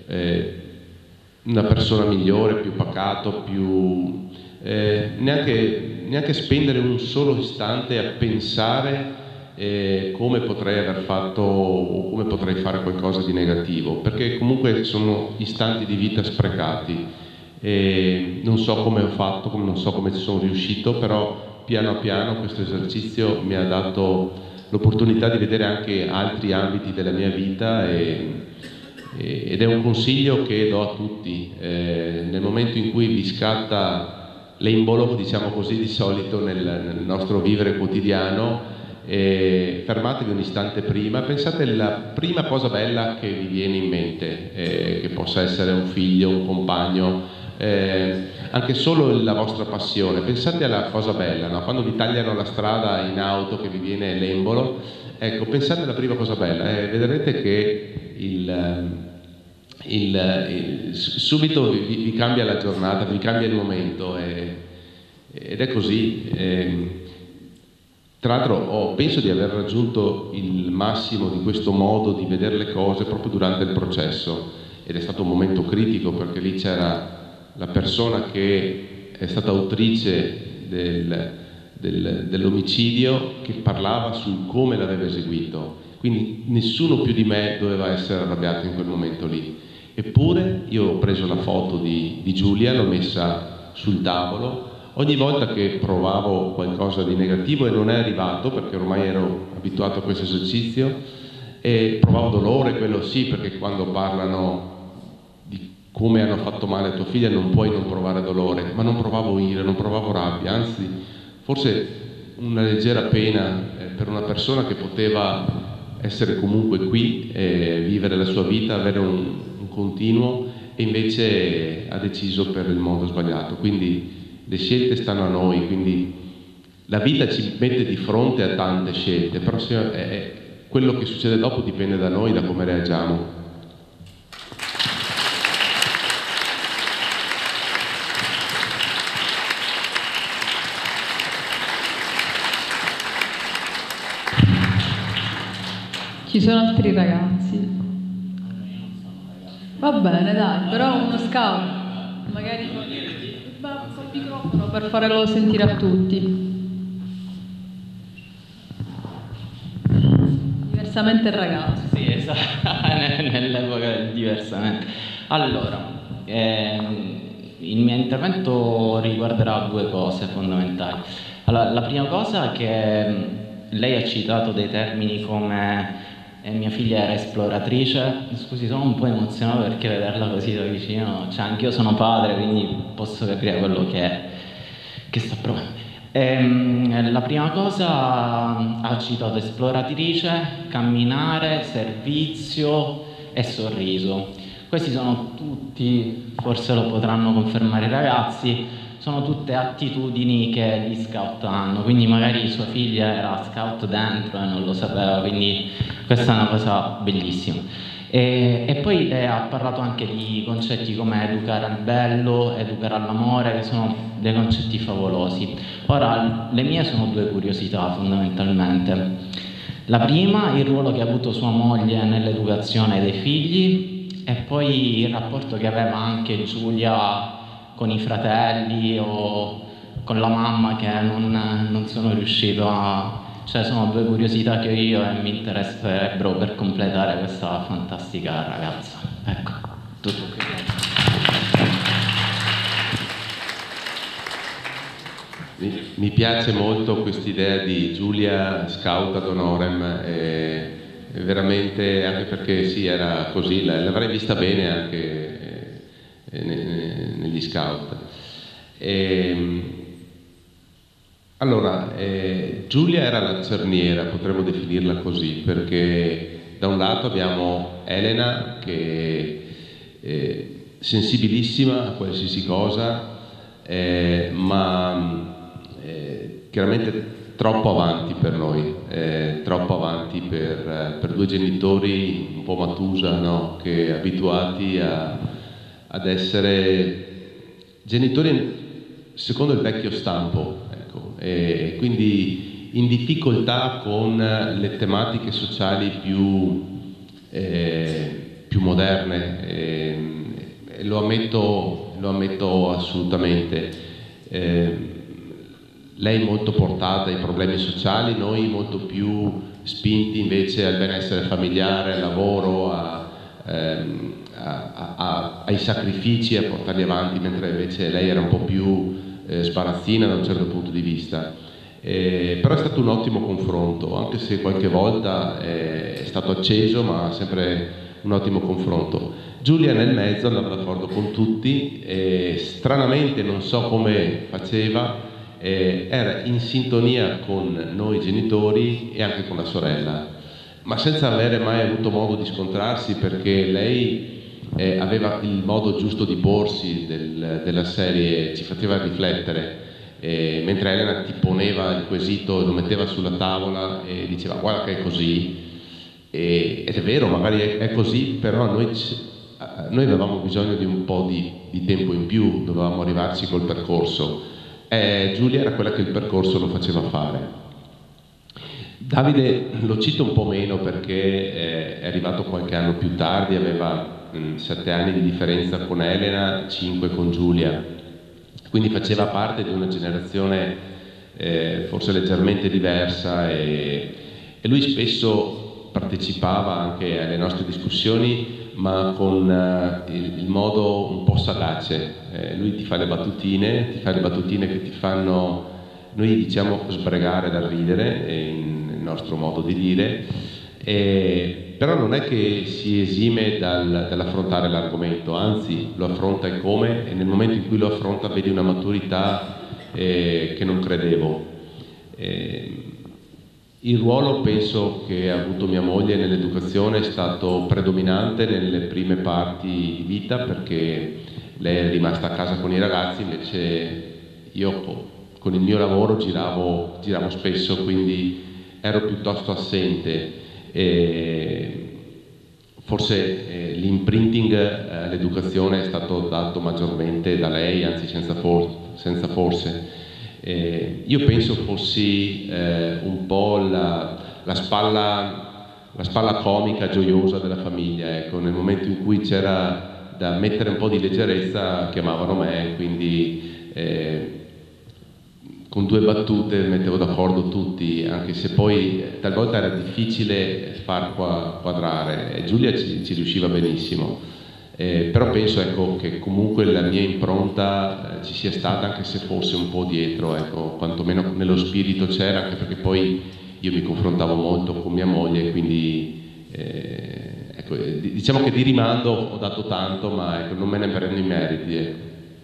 una persona migliore, più pacato, più neanche spendere un solo istante a pensare come potrei aver fatto o come potrei fare qualcosa di negativo, perché comunque sono istanti di vita sprecati. Non so come ho fatto, non so come ci sono riuscito, però piano piano questo esercizio mi ha dato l'opportunità di vedere anche altri ambiti della mia vita ed è un consiglio che do a tutti. Nel momento in cui vi scatta l'embolo, diciamo così, di solito nel nostro vivere quotidiano, fermatevi un istante prima, pensate alla prima cosa bella che vi viene in mente, che possa essere un figlio, un compagno, anche solo la vostra passione. Pensate alla cosa bella, no? Quando vi tagliano la strada in auto che vi viene l'embolo, ecco, pensate alla prima cosa bella, vedrete che subito vi cambia la giornata, vi cambia il momento, ed è così. Tra l'altro penso di aver raggiunto il massimo di questo modo di vedere le cose proprio durante il processo, ed è stato un momento critico perché lì c'era la persona che è stata autrice dell'omicidio che parlava sul come l'aveva eseguito, quindi nessuno più di me doveva essere arrabbiato in quel momento lì. Eppure io ho preso la foto di Giulia, l'ho messa sul tavolo. Ogni volta che provavo qualcosa di negativo, e non è arrivato perché ormai ero abituato a questo esercizio, e provavo dolore, quello sì, perché quando parlano di come hanno fatto male a tua figlia non puoi non provare dolore, ma non provavo ira, non provavo rabbia, anzi forse una leggera pena per una persona che poteva essere comunque qui, vivere la sua vita, avere un continuo, e invece ha deciso per il modo sbagliato. Quindi le scelte stanno a noi, quindi la vita ci mette di fronte a tante scelte, però quello che succede dopo dipende da noi, da come reagiamo. Ci sono altri ragazzi? Va bene, dai, però uno scout, magari col microfono per farlo sentire a tutti. Diversamente il ragazzo. Sì, esatto, nell'epoca del diversamente. Allora, il mio intervento riguarderà due cose fondamentali. Allora, la prima cosa è che lei ha citato dei termini come mia figlia era esploratrice. Scusi, sono un po' emozionato perché vederla così da vicino, cioè anch'io sono padre, quindi posso capire quello che sta provando. La prima cosa, ha citato esploratrice, camminare, servizio e sorriso. Questi sono tutti, forse lo potranno confermare i ragazzi, sono tutte attitudini che gli scout hanno, quindi magari sua figlia era scout dentro e non lo sapeva, quindi questa è una cosa bellissima. E poi lei ha parlato anche di concetti come educare al bello, educare all'amore, che sono dei concetti favolosi. Ora, le mie sono due curiosità fondamentalmente. La prima, il ruolo che ha avuto sua moglie nell'educazione dei figli, e poi il rapporto che aveva anche Giulia con i fratelli o con la mamma, che non sono riuscito a... Cioè sono due curiosità che ho io e mi interesserebbero per completare questa fantastica ragazza. Ecco, tutto qui. Mi piace molto quest'idea di Giulia scout ad honorem, veramente, anche perché sì, era così, l'avrei vista bene anche negli scout. Allora, Giulia era la cerniera, potremmo definirla così, perché da un lato abbiamo Elena che è sensibilissima a qualsiasi cosa, ma chiaramente troppo avanti per noi, troppo avanti per due genitori un po' Matusa, no? Che abituati ad essere genitori secondo il vecchio stampo, ecco, e quindi in difficoltà con le tematiche sociali più moderne, e lo ammetto assolutamente. Lei molto portata ai problemi sociali, noi molto più spinti invece al benessere familiare, al lavoro, ai sacrifici, a portarli avanti, mentre invece lei era un po' più sbarazzina da un certo punto di vista. Però è stato un ottimo confronto, anche se qualche volta è stato acceso, ma sempre un ottimo confronto. Giulia nel mezzo andava d'accordo con tutti, stranamente non so come faceva, era in sintonia con noi genitori e anche con la sorella, ma senza avere mai avuto modo di scontrarsi, perché lei aveva il modo giusto di porsi della serie, ci faceva riflettere, mentre Elena ti poneva il quesito, lo metteva sulla tavola e diceva guarda che è così, ed è vero, magari è così, però noi avevamo bisogno di un po' di tempo in più, dovevamo arrivarci col percorso. Giulia era quella che il percorso lo faceva fare. Davide lo cito un po' meno perché è arrivato qualche anno più tardi, aveva 7 anni di differenza con Elena, 5 con Giulia, quindi faceva parte di una generazione forse leggermente diversa, e lui spesso partecipava anche alle nostre discussioni, ma con il modo un po' sagace. Lui ti fa le battutine che ti fanno, noi diciamo, sbregare dal ridere, il nostro modo di dire, però non è che si esime dall'affrontare l'argomento, anzi lo affronta e come, e nel momento in cui lo affronta vedi una maturità che non credevo. Il ruolo, penso, che ha avuto mia moglie nell'educazione è stato predominante nelle prime parti di vita, perché lei è rimasta a casa con i ragazzi, invece io con il mio lavoro giravo spesso, quindi ero piuttosto assente. Forse l'imprinting all'educazione è stato dato maggiormente da lei, anzi senza forse. Io penso fossi un po' la spalla comica, gioiosa della famiglia, ecco. Nel momento in cui c'era da mettere un po' di leggerezza chiamavano me, quindi con 2 battute mettevo d'accordo tutti, anche se poi talvolta era difficile far quadrare, e Giulia ci riusciva benissimo. Però penso, ecco, che comunque la mia impronta ci sia stata, anche se fosse un po' dietro, ecco, quantomeno nello spirito c'era, anche perché poi io mi confrontavo molto con mia moglie, quindi ecco, diciamo che di rimando ho dato tanto, ma ecco, non me ne prendo i meriti, ecco.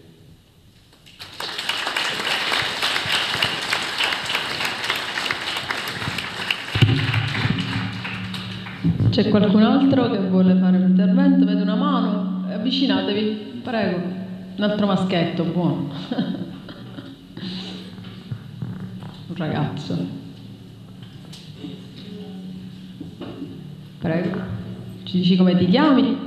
C'è qualcun altro che vuole fare un intervento? Vedo una mano, avvicinatevi, prego. Un altro maschietto, buono. Un ragazzo. Prego. Ci dici come ti chiami?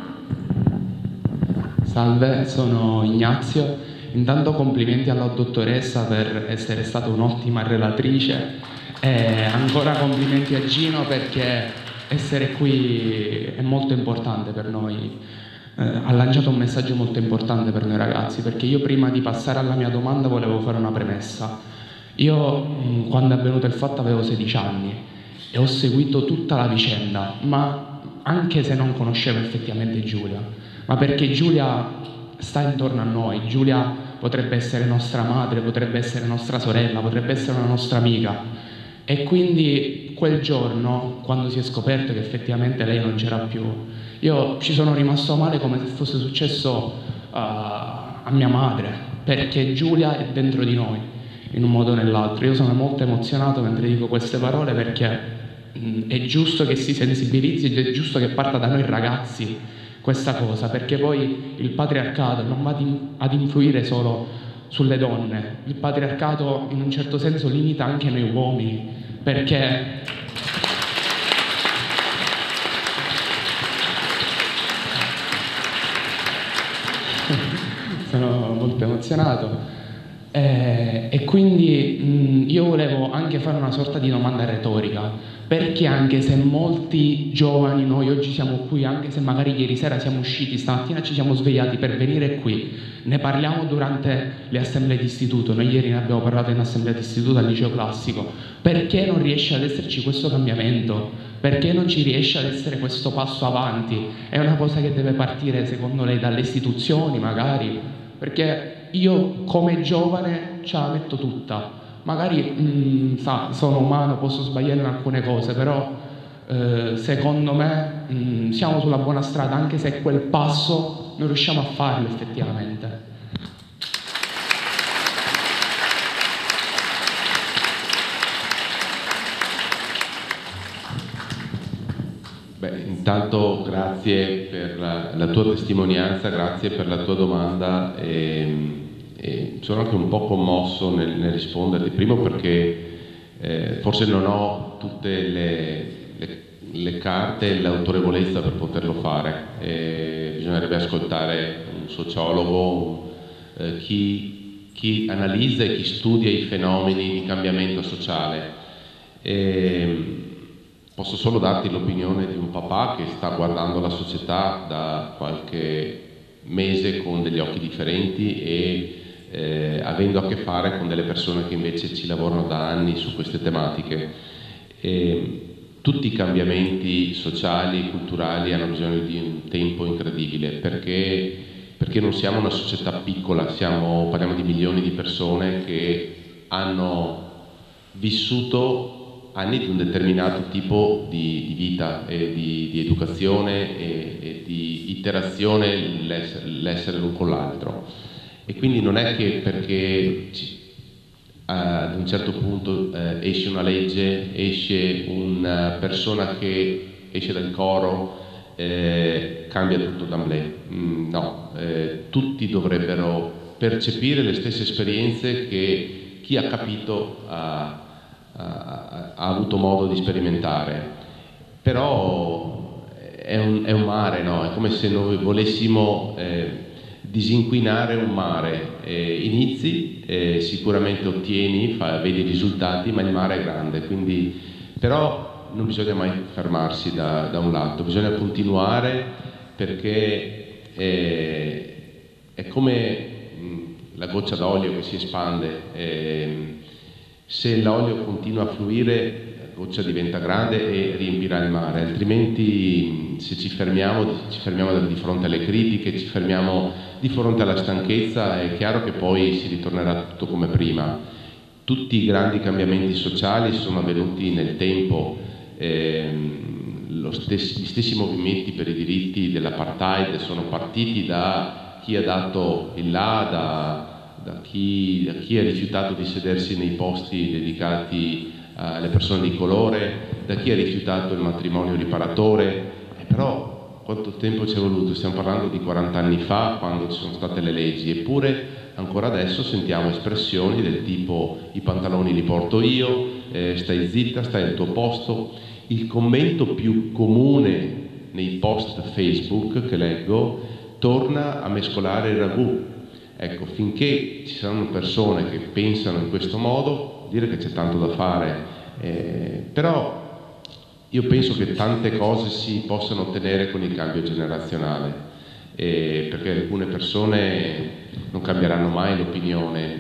Salve, sono Ignazio. Intanto complimenti alla dottoressa per essere stata un'ottima relatrice, e ancora complimenti a Gino perché essere qui è molto importante per noi, ha lanciato un messaggio molto importante per noi ragazzi, perché io prima di passare alla mia domanda volevo fare una premessa. Io quando è avvenuto il fatto avevo 16 anni e ho seguito tutta la vicenda, ma anche se non conoscevo effettivamente Giulia, ma perché Giulia sta intorno a noi, Giulia potrebbe essere nostra madre, potrebbe essere nostra sorella, potrebbe essere una nostra amica. E quindi quel giorno, quando si è scoperto che effettivamente lei non c'era più, io ci sono rimasto male come se fosse successo a mia madre, perché Giulia è dentro di noi, in un modo o nell'altro. Io sono molto emozionato mentre dico queste parole, perché è giusto che si sensibilizzi ed è giusto che parta da noi ragazzi questa cosa, perché poi il patriarcato non va ad influire solo sulle donne. Il patriarcato in un certo senso limita anche noi uomini, perché sono molto emozionato. E quindi io volevo anche fare una sorta di domanda retorica, perché anche se molti giovani, noi oggi siamo qui, anche se magari ieri sera siamo usciti, stamattina ci siamo svegliati per venire qui, ne parliamo durante le assemblee d'istituto, noi ieri ne abbiamo parlato in assemblea d'istituto al liceo classico, perché non riesce ad esserci questo cambiamento? Perché non ci riesce ad essere questo passo avanti? È una cosa che deve partire secondo lei dalle istituzioni magari? Perché io come giovane ce la metto tutta, magari sono umano, posso sbagliare in alcune cose, però secondo me siamo sulla buona strada, anche se quel passo non riusciamo a farlo effettivamente. Beh, intanto grazie per la tua testimonianza, grazie per la tua domanda e sono anche un po' commosso nel risponderti, primo perché forse non ho tutte le carte e l'autorevolezza per poterlo fare, bisognerebbe ascoltare un sociologo, chi analizza e chi studia i fenomeni di cambiamento sociale. Posso solo darti l'opinione di un papà che sta guardando la società da qualche mese con degli occhi differenti e avendo a che fare con delle persone che invece ci lavorano da anni su queste tematiche. Tutti i cambiamenti sociali e culturali hanno bisogno di un tempo incredibile, perché non siamo una società piccola, parliamo di milioni di persone che hanno vissuto anni di un determinato tipo di vita e di educazione e di interazione l'essere l'un con l'altro. E quindi non è che perché ad un certo punto esce una legge, esce una persona che esce dal coro, cambia tutto d'amblè. No, tutti dovrebbero percepire le stesse esperienze che chi ha capito ha avuto modo di sperimentare. Però è un mare, no? È come se noi volessimo disinquinare un mare. Inizi, sicuramente ottieni, vedi i risultati, ma il mare è grande, quindi però non bisogna mai fermarsi da un lato, bisogna continuare, perché è come la goccia d'olio che si espande. Se l'olio continua a fluire, la goccia diventa grande e riempirà il mare, altrimenti se ci fermiamo di fronte alle critiche, ci fermiamo di fronte alla stanchezza, è chiaro che poi si ritornerà tutto come prima. Tutti i grandi cambiamenti sociali sono avvenuti nel tempo, gli stessi movimenti per i diritti dell'apartheid sono partiti da chi ha dato il là, da chi ha rifiutato di sedersi nei posti dedicati alle persone di colore, da chi ha rifiutato il matrimonio riparatore. Però quanto tempo ci è voluto? Stiamo parlando di 40 anni fa, quando ci sono state le leggi, eppure ancora adesso sentiamo espressioni del tipo: i pantaloni li porto io, stai zitta, stai al tuo posto. Il commento più comune nei post Facebook che leggo torna a mescolare il ragù. Ecco, finché ci saranno persone che pensano in questo modo, dire che c'è tanto da fare, però io penso che tante cose si possano ottenere con il cambio generazionale, perché alcune persone non cambieranno mai l'opinione,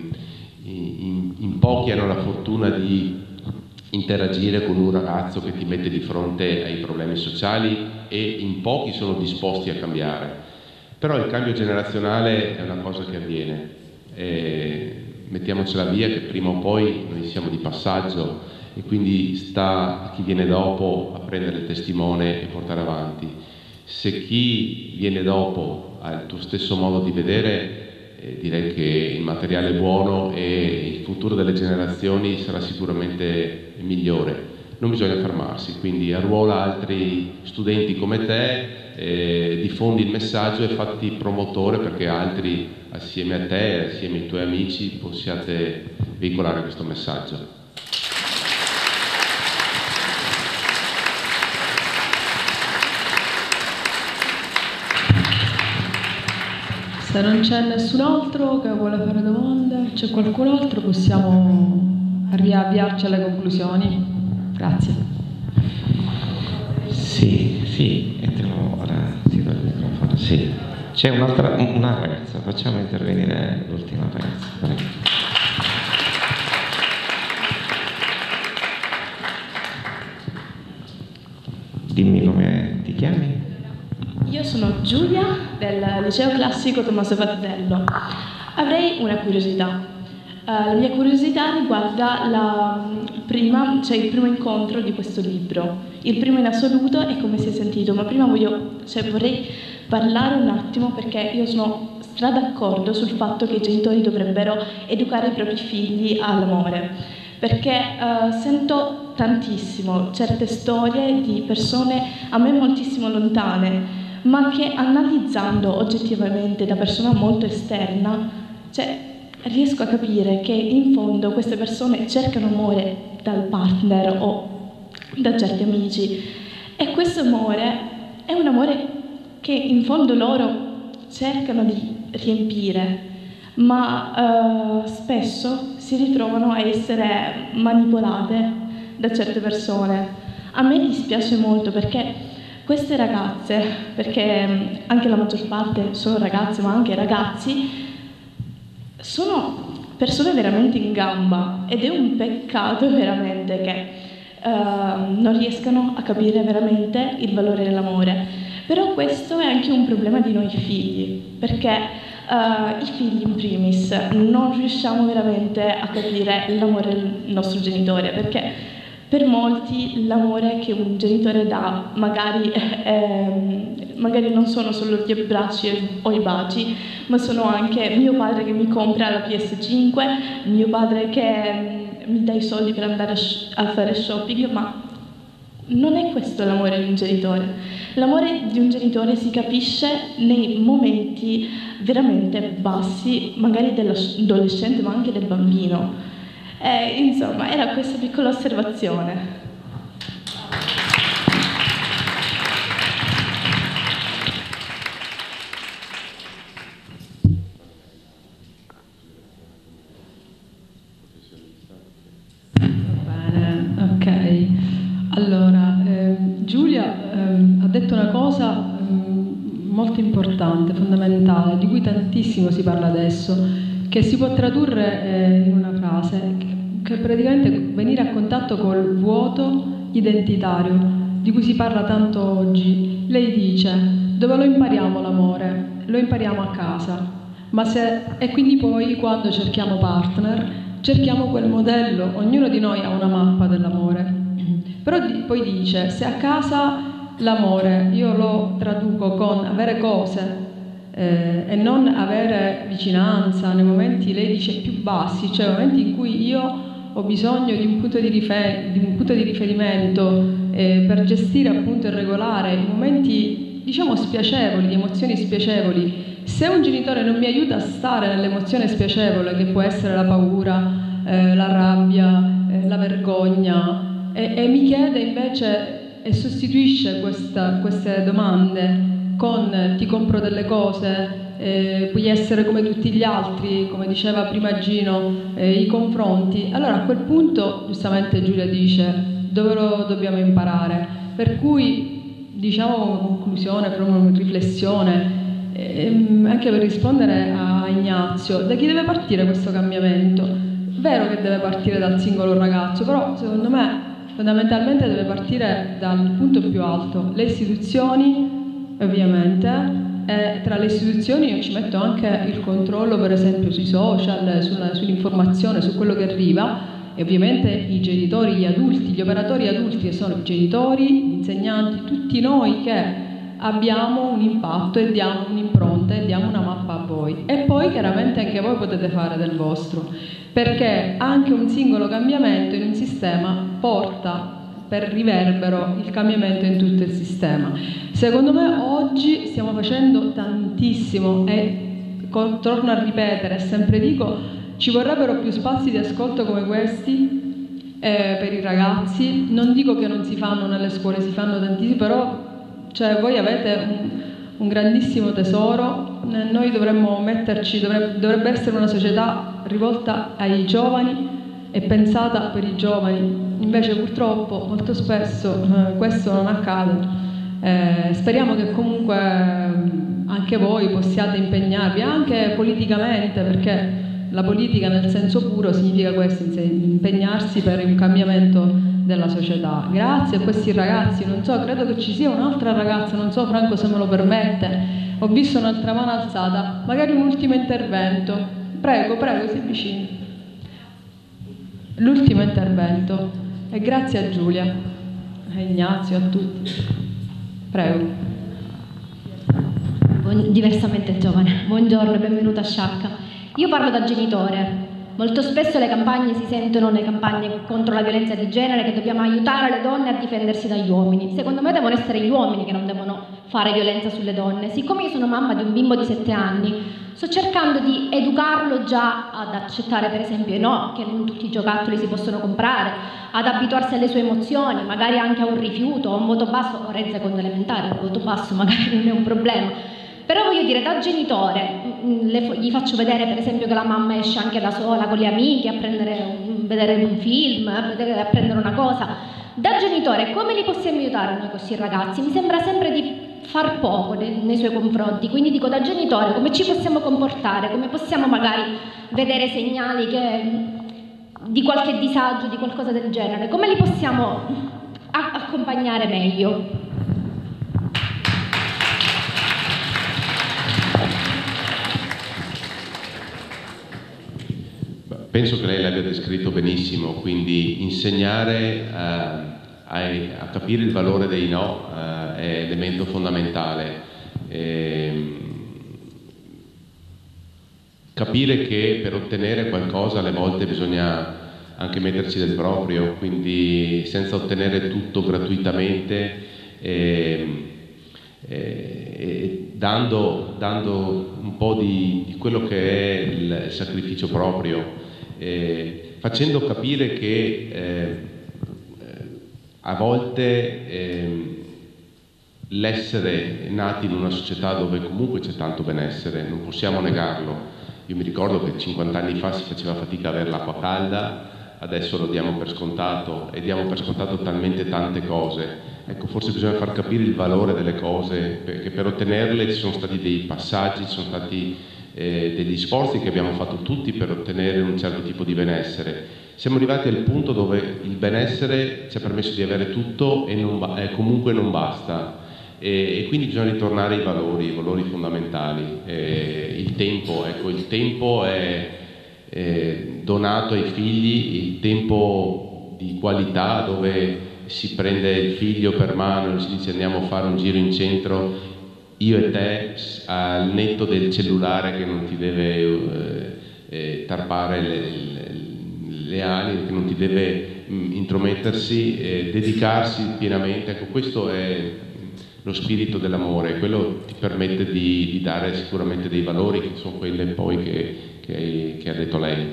in pochi hanno la fortuna di interagire con un ragazzo che ti mette di fronte ai problemi sociali e in pochi sono disposti a cambiare. Però il cambio generazionale è una cosa che avviene mettiamocela via che prima o poi noi siamo di passaggio e quindi sta a chi viene dopo a prendere il testimone e portare avanti. Se chi viene dopo ha il tuo stesso modo di vedere, direi che il materiale è buono e il futuro delle generazioni sarà sicuramente migliore. Non bisogna fermarsi, quindi arruola altri studenti come te, diffondi il messaggio e fatti promotore perché altri, assieme a te, assieme ai tuoi amici, possiate veicolare questo messaggio. Se non c'è nessun altro che vuole fare domande, c'è qualcun altro, possiamo riavviarci alle conclusioni. Grazie. Sì, e ora ti do il microfono. Sì. C'è una ragazza, facciamo intervenire l'ultima ragazza. Prego. Dimmi come ti chiami? Io sono Giulia del Liceo Classico Tommaso Fazzello. Avrei una curiosità. La mia curiosità riguarda il primo incontro di questo libro. Il primo in assoluto e come si è sentito, ma prima vorrei parlare un attimo perché io sono d'accordo sul fatto che i genitori dovrebbero educare i propri figli all'amore, perché sento tantissimo certe storie di persone a me moltissimo lontane, ma che analizzando oggettivamente da persona molto esterna, riesco a capire che in fondo queste persone cercano amore dal partner o da certi amici e questo amore è un amore che in fondo loro cercano di riempire, ma spesso si ritrovano a essere manipolate da certe persone. A me dispiace molto perché queste ragazze, perché anche la maggior parte sono ragazze ma anche ragazzi, sono persone veramente in gamba ed è un peccato veramente che non riescano a capire veramente il valore dell'amore. Però questo è anche un problema di noi figli, perché i figli in primis non riusciamo veramente a capire l'amore del nostro genitore, perché per molti l'amore che un genitore dà magari non sono solo gli abbracci o i baci, ma sono anche mio padre che mi compra la PS5, mio padre che mi dà i soldi per andare a fare shopping, ma non è questo l'amore di un genitore. L'amore di un genitore si capisce nei momenti veramente bassi, magari dell'adolescente ma anche del bambino. Insomma, era questa piccola osservazione. Va bene, ok. Allora, Giulia ha detto una cosa molto importante, fondamentale, di cui tantissimo si parla adesso, che si può tradurre in una frase, che praticamente venire a contatto col vuoto identitario, di cui si parla tanto oggi. Lei dice, dove lo impariamo l'amore? Lo impariamo a casa, e quindi poi quando cerchiamo partner, cerchiamo quel modello, ognuno di noi ha una mappa dell'amore. Però poi dice, se a casa l'amore io lo traduco con avere cose e non avere vicinanza nei momenti, lei dice, più bassi, cioè momenti in cui io ho bisogno di un punto di riferimento per gestire appunto e regolare i momenti, diciamo, spiacevoli, di emozioni spiacevoli. Se un genitore non mi aiuta a stare nell'emozione spiacevole, che può essere la paura, la rabbia, la vergogna, e mi chiede invece e sostituisce queste domande con ti compro delle cose, puoi essere come tutti gli altri, come diceva prima Gino, i confronti, allora a quel punto giustamente Giulia dice dove lo dobbiamo imparare. Per cui diciamo come conclusione, proprio una riflessione, anche per rispondere a Ignazio, da chi deve partire questo cambiamento? Vero che deve partire dal singolo ragazzo, però secondo me fondamentalmente deve partire dal punto più alto, le istituzioni ovviamente, tra le istituzioni io ci metto anche il controllo, per esempio sui social, sull'informazione, su quello che arriva, e ovviamente i genitori, gli adulti, gli operatori adulti che sono i genitori, gli insegnanti, tutti noi che abbiamo un impatto e diamo un'impronta e diamo una mappa a voi. E poi chiaramente anche voi potete fare del vostro, perché anche un singolo cambiamento in un sistema porta per riverbero il cambiamento in tutto il sistema. Secondo me oggi stiamo facendo tantissimo e torno a ripetere, sempre dico, ci vorrebbero più spazi di ascolto come questi per i ragazzi. Non dico che non si fanno nelle scuole, si fanno tantissimi, però cioè, voi avete un grandissimo tesoro, noi dovremmo metterci, dovrebbe essere una società rivolta ai giovani e pensata per i giovani. Invece purtroppo molto spesso questo non accade. Speriamo che comunque anche voi possiate impegnarvi, anche politicamente, perché la politica nel senso puro significa questo, impegnarsi per un cambiamento della società. Grazie a questi ragazzi, non so, credo che ci sia un'altra ragazza, non so Franco se me lo permette, ho visto un'altra mano alzata, magari un ultimo intervento. Prego, si avvicini. L'ultimo intervento, e grazie a Giulia, a Ignazio, a tutti. Prego. Diversamente giovane, buongiorno e benvenuta a Sciacca. Io parlo da genitore. Molto spesso le campagne si sentono, le campagne contro la violenza di genere, che dobbiamo aiutare le donne a difendersi dagli uomini. Secondo me devono essere gli uomini che non devono fare violenza sulle donne. Siccome io sono mamma di un bimbo di 7 anni, sto cercando di educarlo già ad accettare, per esempio, no, che non tutti i giocattoli si possono comprare, ad abituarsi alle sue emozioni, magari anche a un rifiuto, a un voto basso. Ora in seconda elementare il voto basso magari non è un problema. Però voglio dire, da genitore, gli faccio vedere per esempio che la mamma esce anche da sola con le amiche a vedere un film, a prendere una cosa. Da genitore come li possiamo aiutare noi questi ragazzi? Mi sembra sempre di far poco nei suoi confronti, quindi dico da genitore come ci possiamo comportare, come possiamo magari vedere segnali di qualche disagio, di qualcosa del genere, come li possiamo accompagnare meglio? Penso che lei l'abbia descritto benissimo, quindi insegnare a capire il valore dei no è elemento fondamentale. Capire che per ottenere qualcosa alle volte bisogna anche metterci del proprio, quindi senza ottenere tutto gratuitamente, dando un po' di quello che è il sacrificio proprio. Facendo capire che a volte l'essere nati in una società dove comunque c'è tanto benessere, non possiamo negarlo. Io mi ricordo che 50 anni fa si faceva fatica a avere l'acqua calda, adesso lo diamo per scontato e diamo per scontato talmente tante cose. Ecco, forse bisogna far capire il valore delle cose, perché per ottenerle ci sono stati dei passaggi, ci sono stati degli sforzi che abbiamo fatto tutti per ottenere un certo tipo di benessere. Siamo arrivati al punto dove il benessere ci ha permesso di avere tutto e comunque non basta, e quindi bisogna ritornare ai valori fondamentali. Il tempo, ecco, il tempo è donato ai figli, il tempo di qualità dove si prende il figlio per mano e si dice andiamo a fare un giro in centro, io e te, al netto del cellulare che non ti deve tarpare le ali, che non ti deve intromettersi, dedicarsi pienamente. Ecco, questo è lo spirito dell'amore, quello ti permette di dare sicuramente dei valori che sono quelle poi che ha detto lei.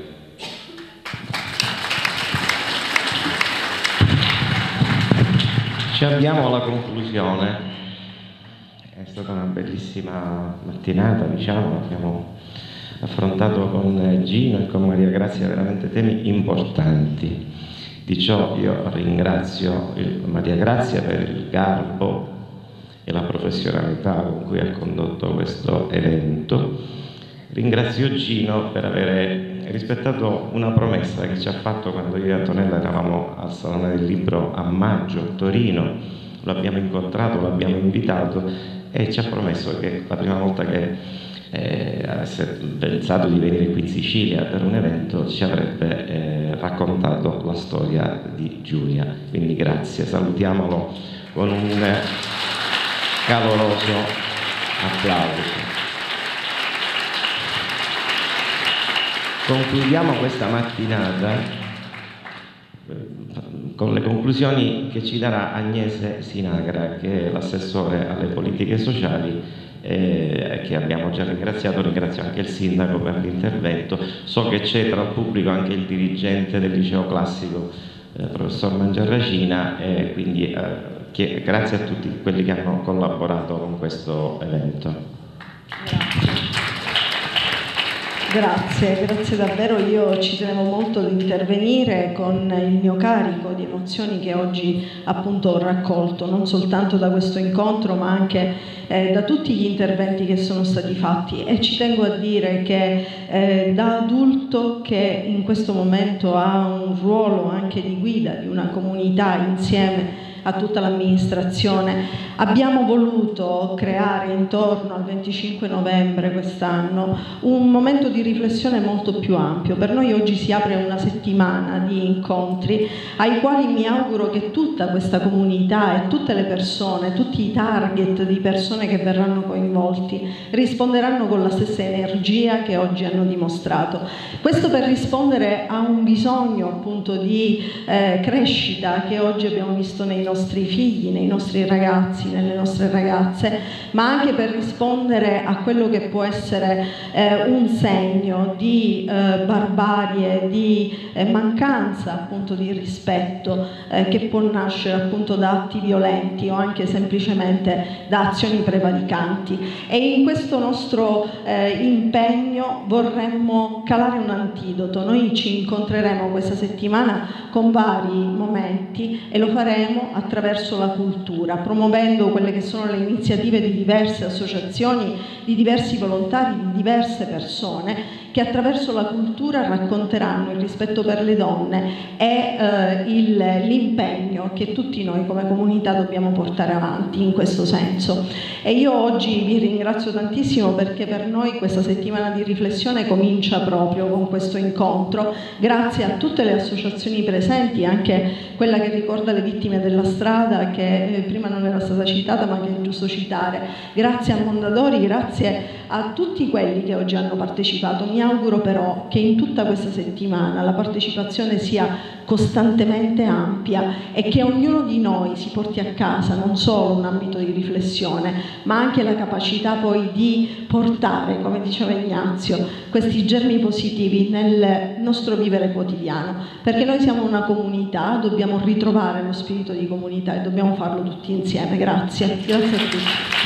Ci avviamo alla conclusione. È stata una bellissima mattinata, diciamo, abbiamo affrontato con Gino e con Maria Grazia veramente temi importanti. Di ciò io ringrazio Maria Grazia per il garbo e la professionalità con cui ha condotto questo evento. Ringrazio Gino per aver rispettato una promessa che ci ha fatto quando io e Antonella eravamo al Salone del Libro a maggio a Torino. Lo abbiamo incontrato, lo abbiamo invitato e ci ha promesso che la prima volta che avesse pensato di venire qui in Sicilia per un evento ci avrebbe raccontato la storia di Giulia. Quindi grazie, salutiamolo con un caloroso applauso. Concludiamo questa mattinata con le conclusioni che ci darà Agnese Sinagra, che è l'assessore alle politiche sociali, che abbiamo già ringraziato. Ringrazio anche il sindaco per l'intervento. So che c'è tra il pubblico anche il dirigente del liceo classico, professor Mangiarracina, e quindi grazie a tutti quelli che hanno collaborato con questo evento. Grazie davvero. Io ci tenevo molto ad intervenire con il mio carico di emozioni che oggi appunto ho raccolto, non soltanto da questo incontro ma anche da tutti gli interventi che sono stati fatti, e ci tengo a dire che da adulto che in questo momento ha un ruolo anche di guida di una comunità insieme a tutta l'amministrazione, abbiamo voluto creare intorno al 25 novembre quest'anno un momento di riflessione molto più ampio. Per noi oggi si apre una settimana di incontri ai quali mi auguro che tutta questa comunità e tutte le persone, tutti i target di persone che verranno coinvolti risponderanno con la stessa energia che oggi hanno dimostrato. Questo per rispondere a un bisogno appunto di crescita che oggi abbiamo visto nei nostri figli, nei nostri ragazzi, nelle nostre ragazze, ma anche per rispondere a quello che può essere un segno di barbarie, di mancanza appunto di rispetto che può nascere appunto da atti violenti o anche semplicemente da azioni prevaricanti. E in questo nostro impegno vorremmo calare un antidoto. Noi ci incontreremo questa settimana con vari momenti e lo faremo attraverso la cultura, promuovendo quelle che sono le iniziative di diverse associazioni, di diversi volontari, di diverse persone che attraverso la cultura racconteranno il rispetto per le donne e l'impegno che tutti noi come comunità dobbiamo portare avanti in questo senso. E io oggi vi ringrazio tantissimo perché per noi questa settimana di riflessione comincia proprio con questo incontro. Grazie a tutte le associazioni presenti, anche quella che ricorda le vittime della strada, che prima non era stata citata ma che è giusto citare. Grazie a Mondadori, grazie a tutti quelli che oggi hanno partecipato. Mi auguro però che in tutta questa settimana la partecipazione sia costantemente ampia e che ognuno di noi si porti a casa non solo un ambito di riflessione, ma anche la capacità poi di portare, come diceva Ignazio, questi germi positivi nel nostro vivere quotidiano, perché noi siamo una comunità, dobbiamo ritrovare lo spirito di comunità e dobbiamo farlo tutti insieme. Grazie a tutti.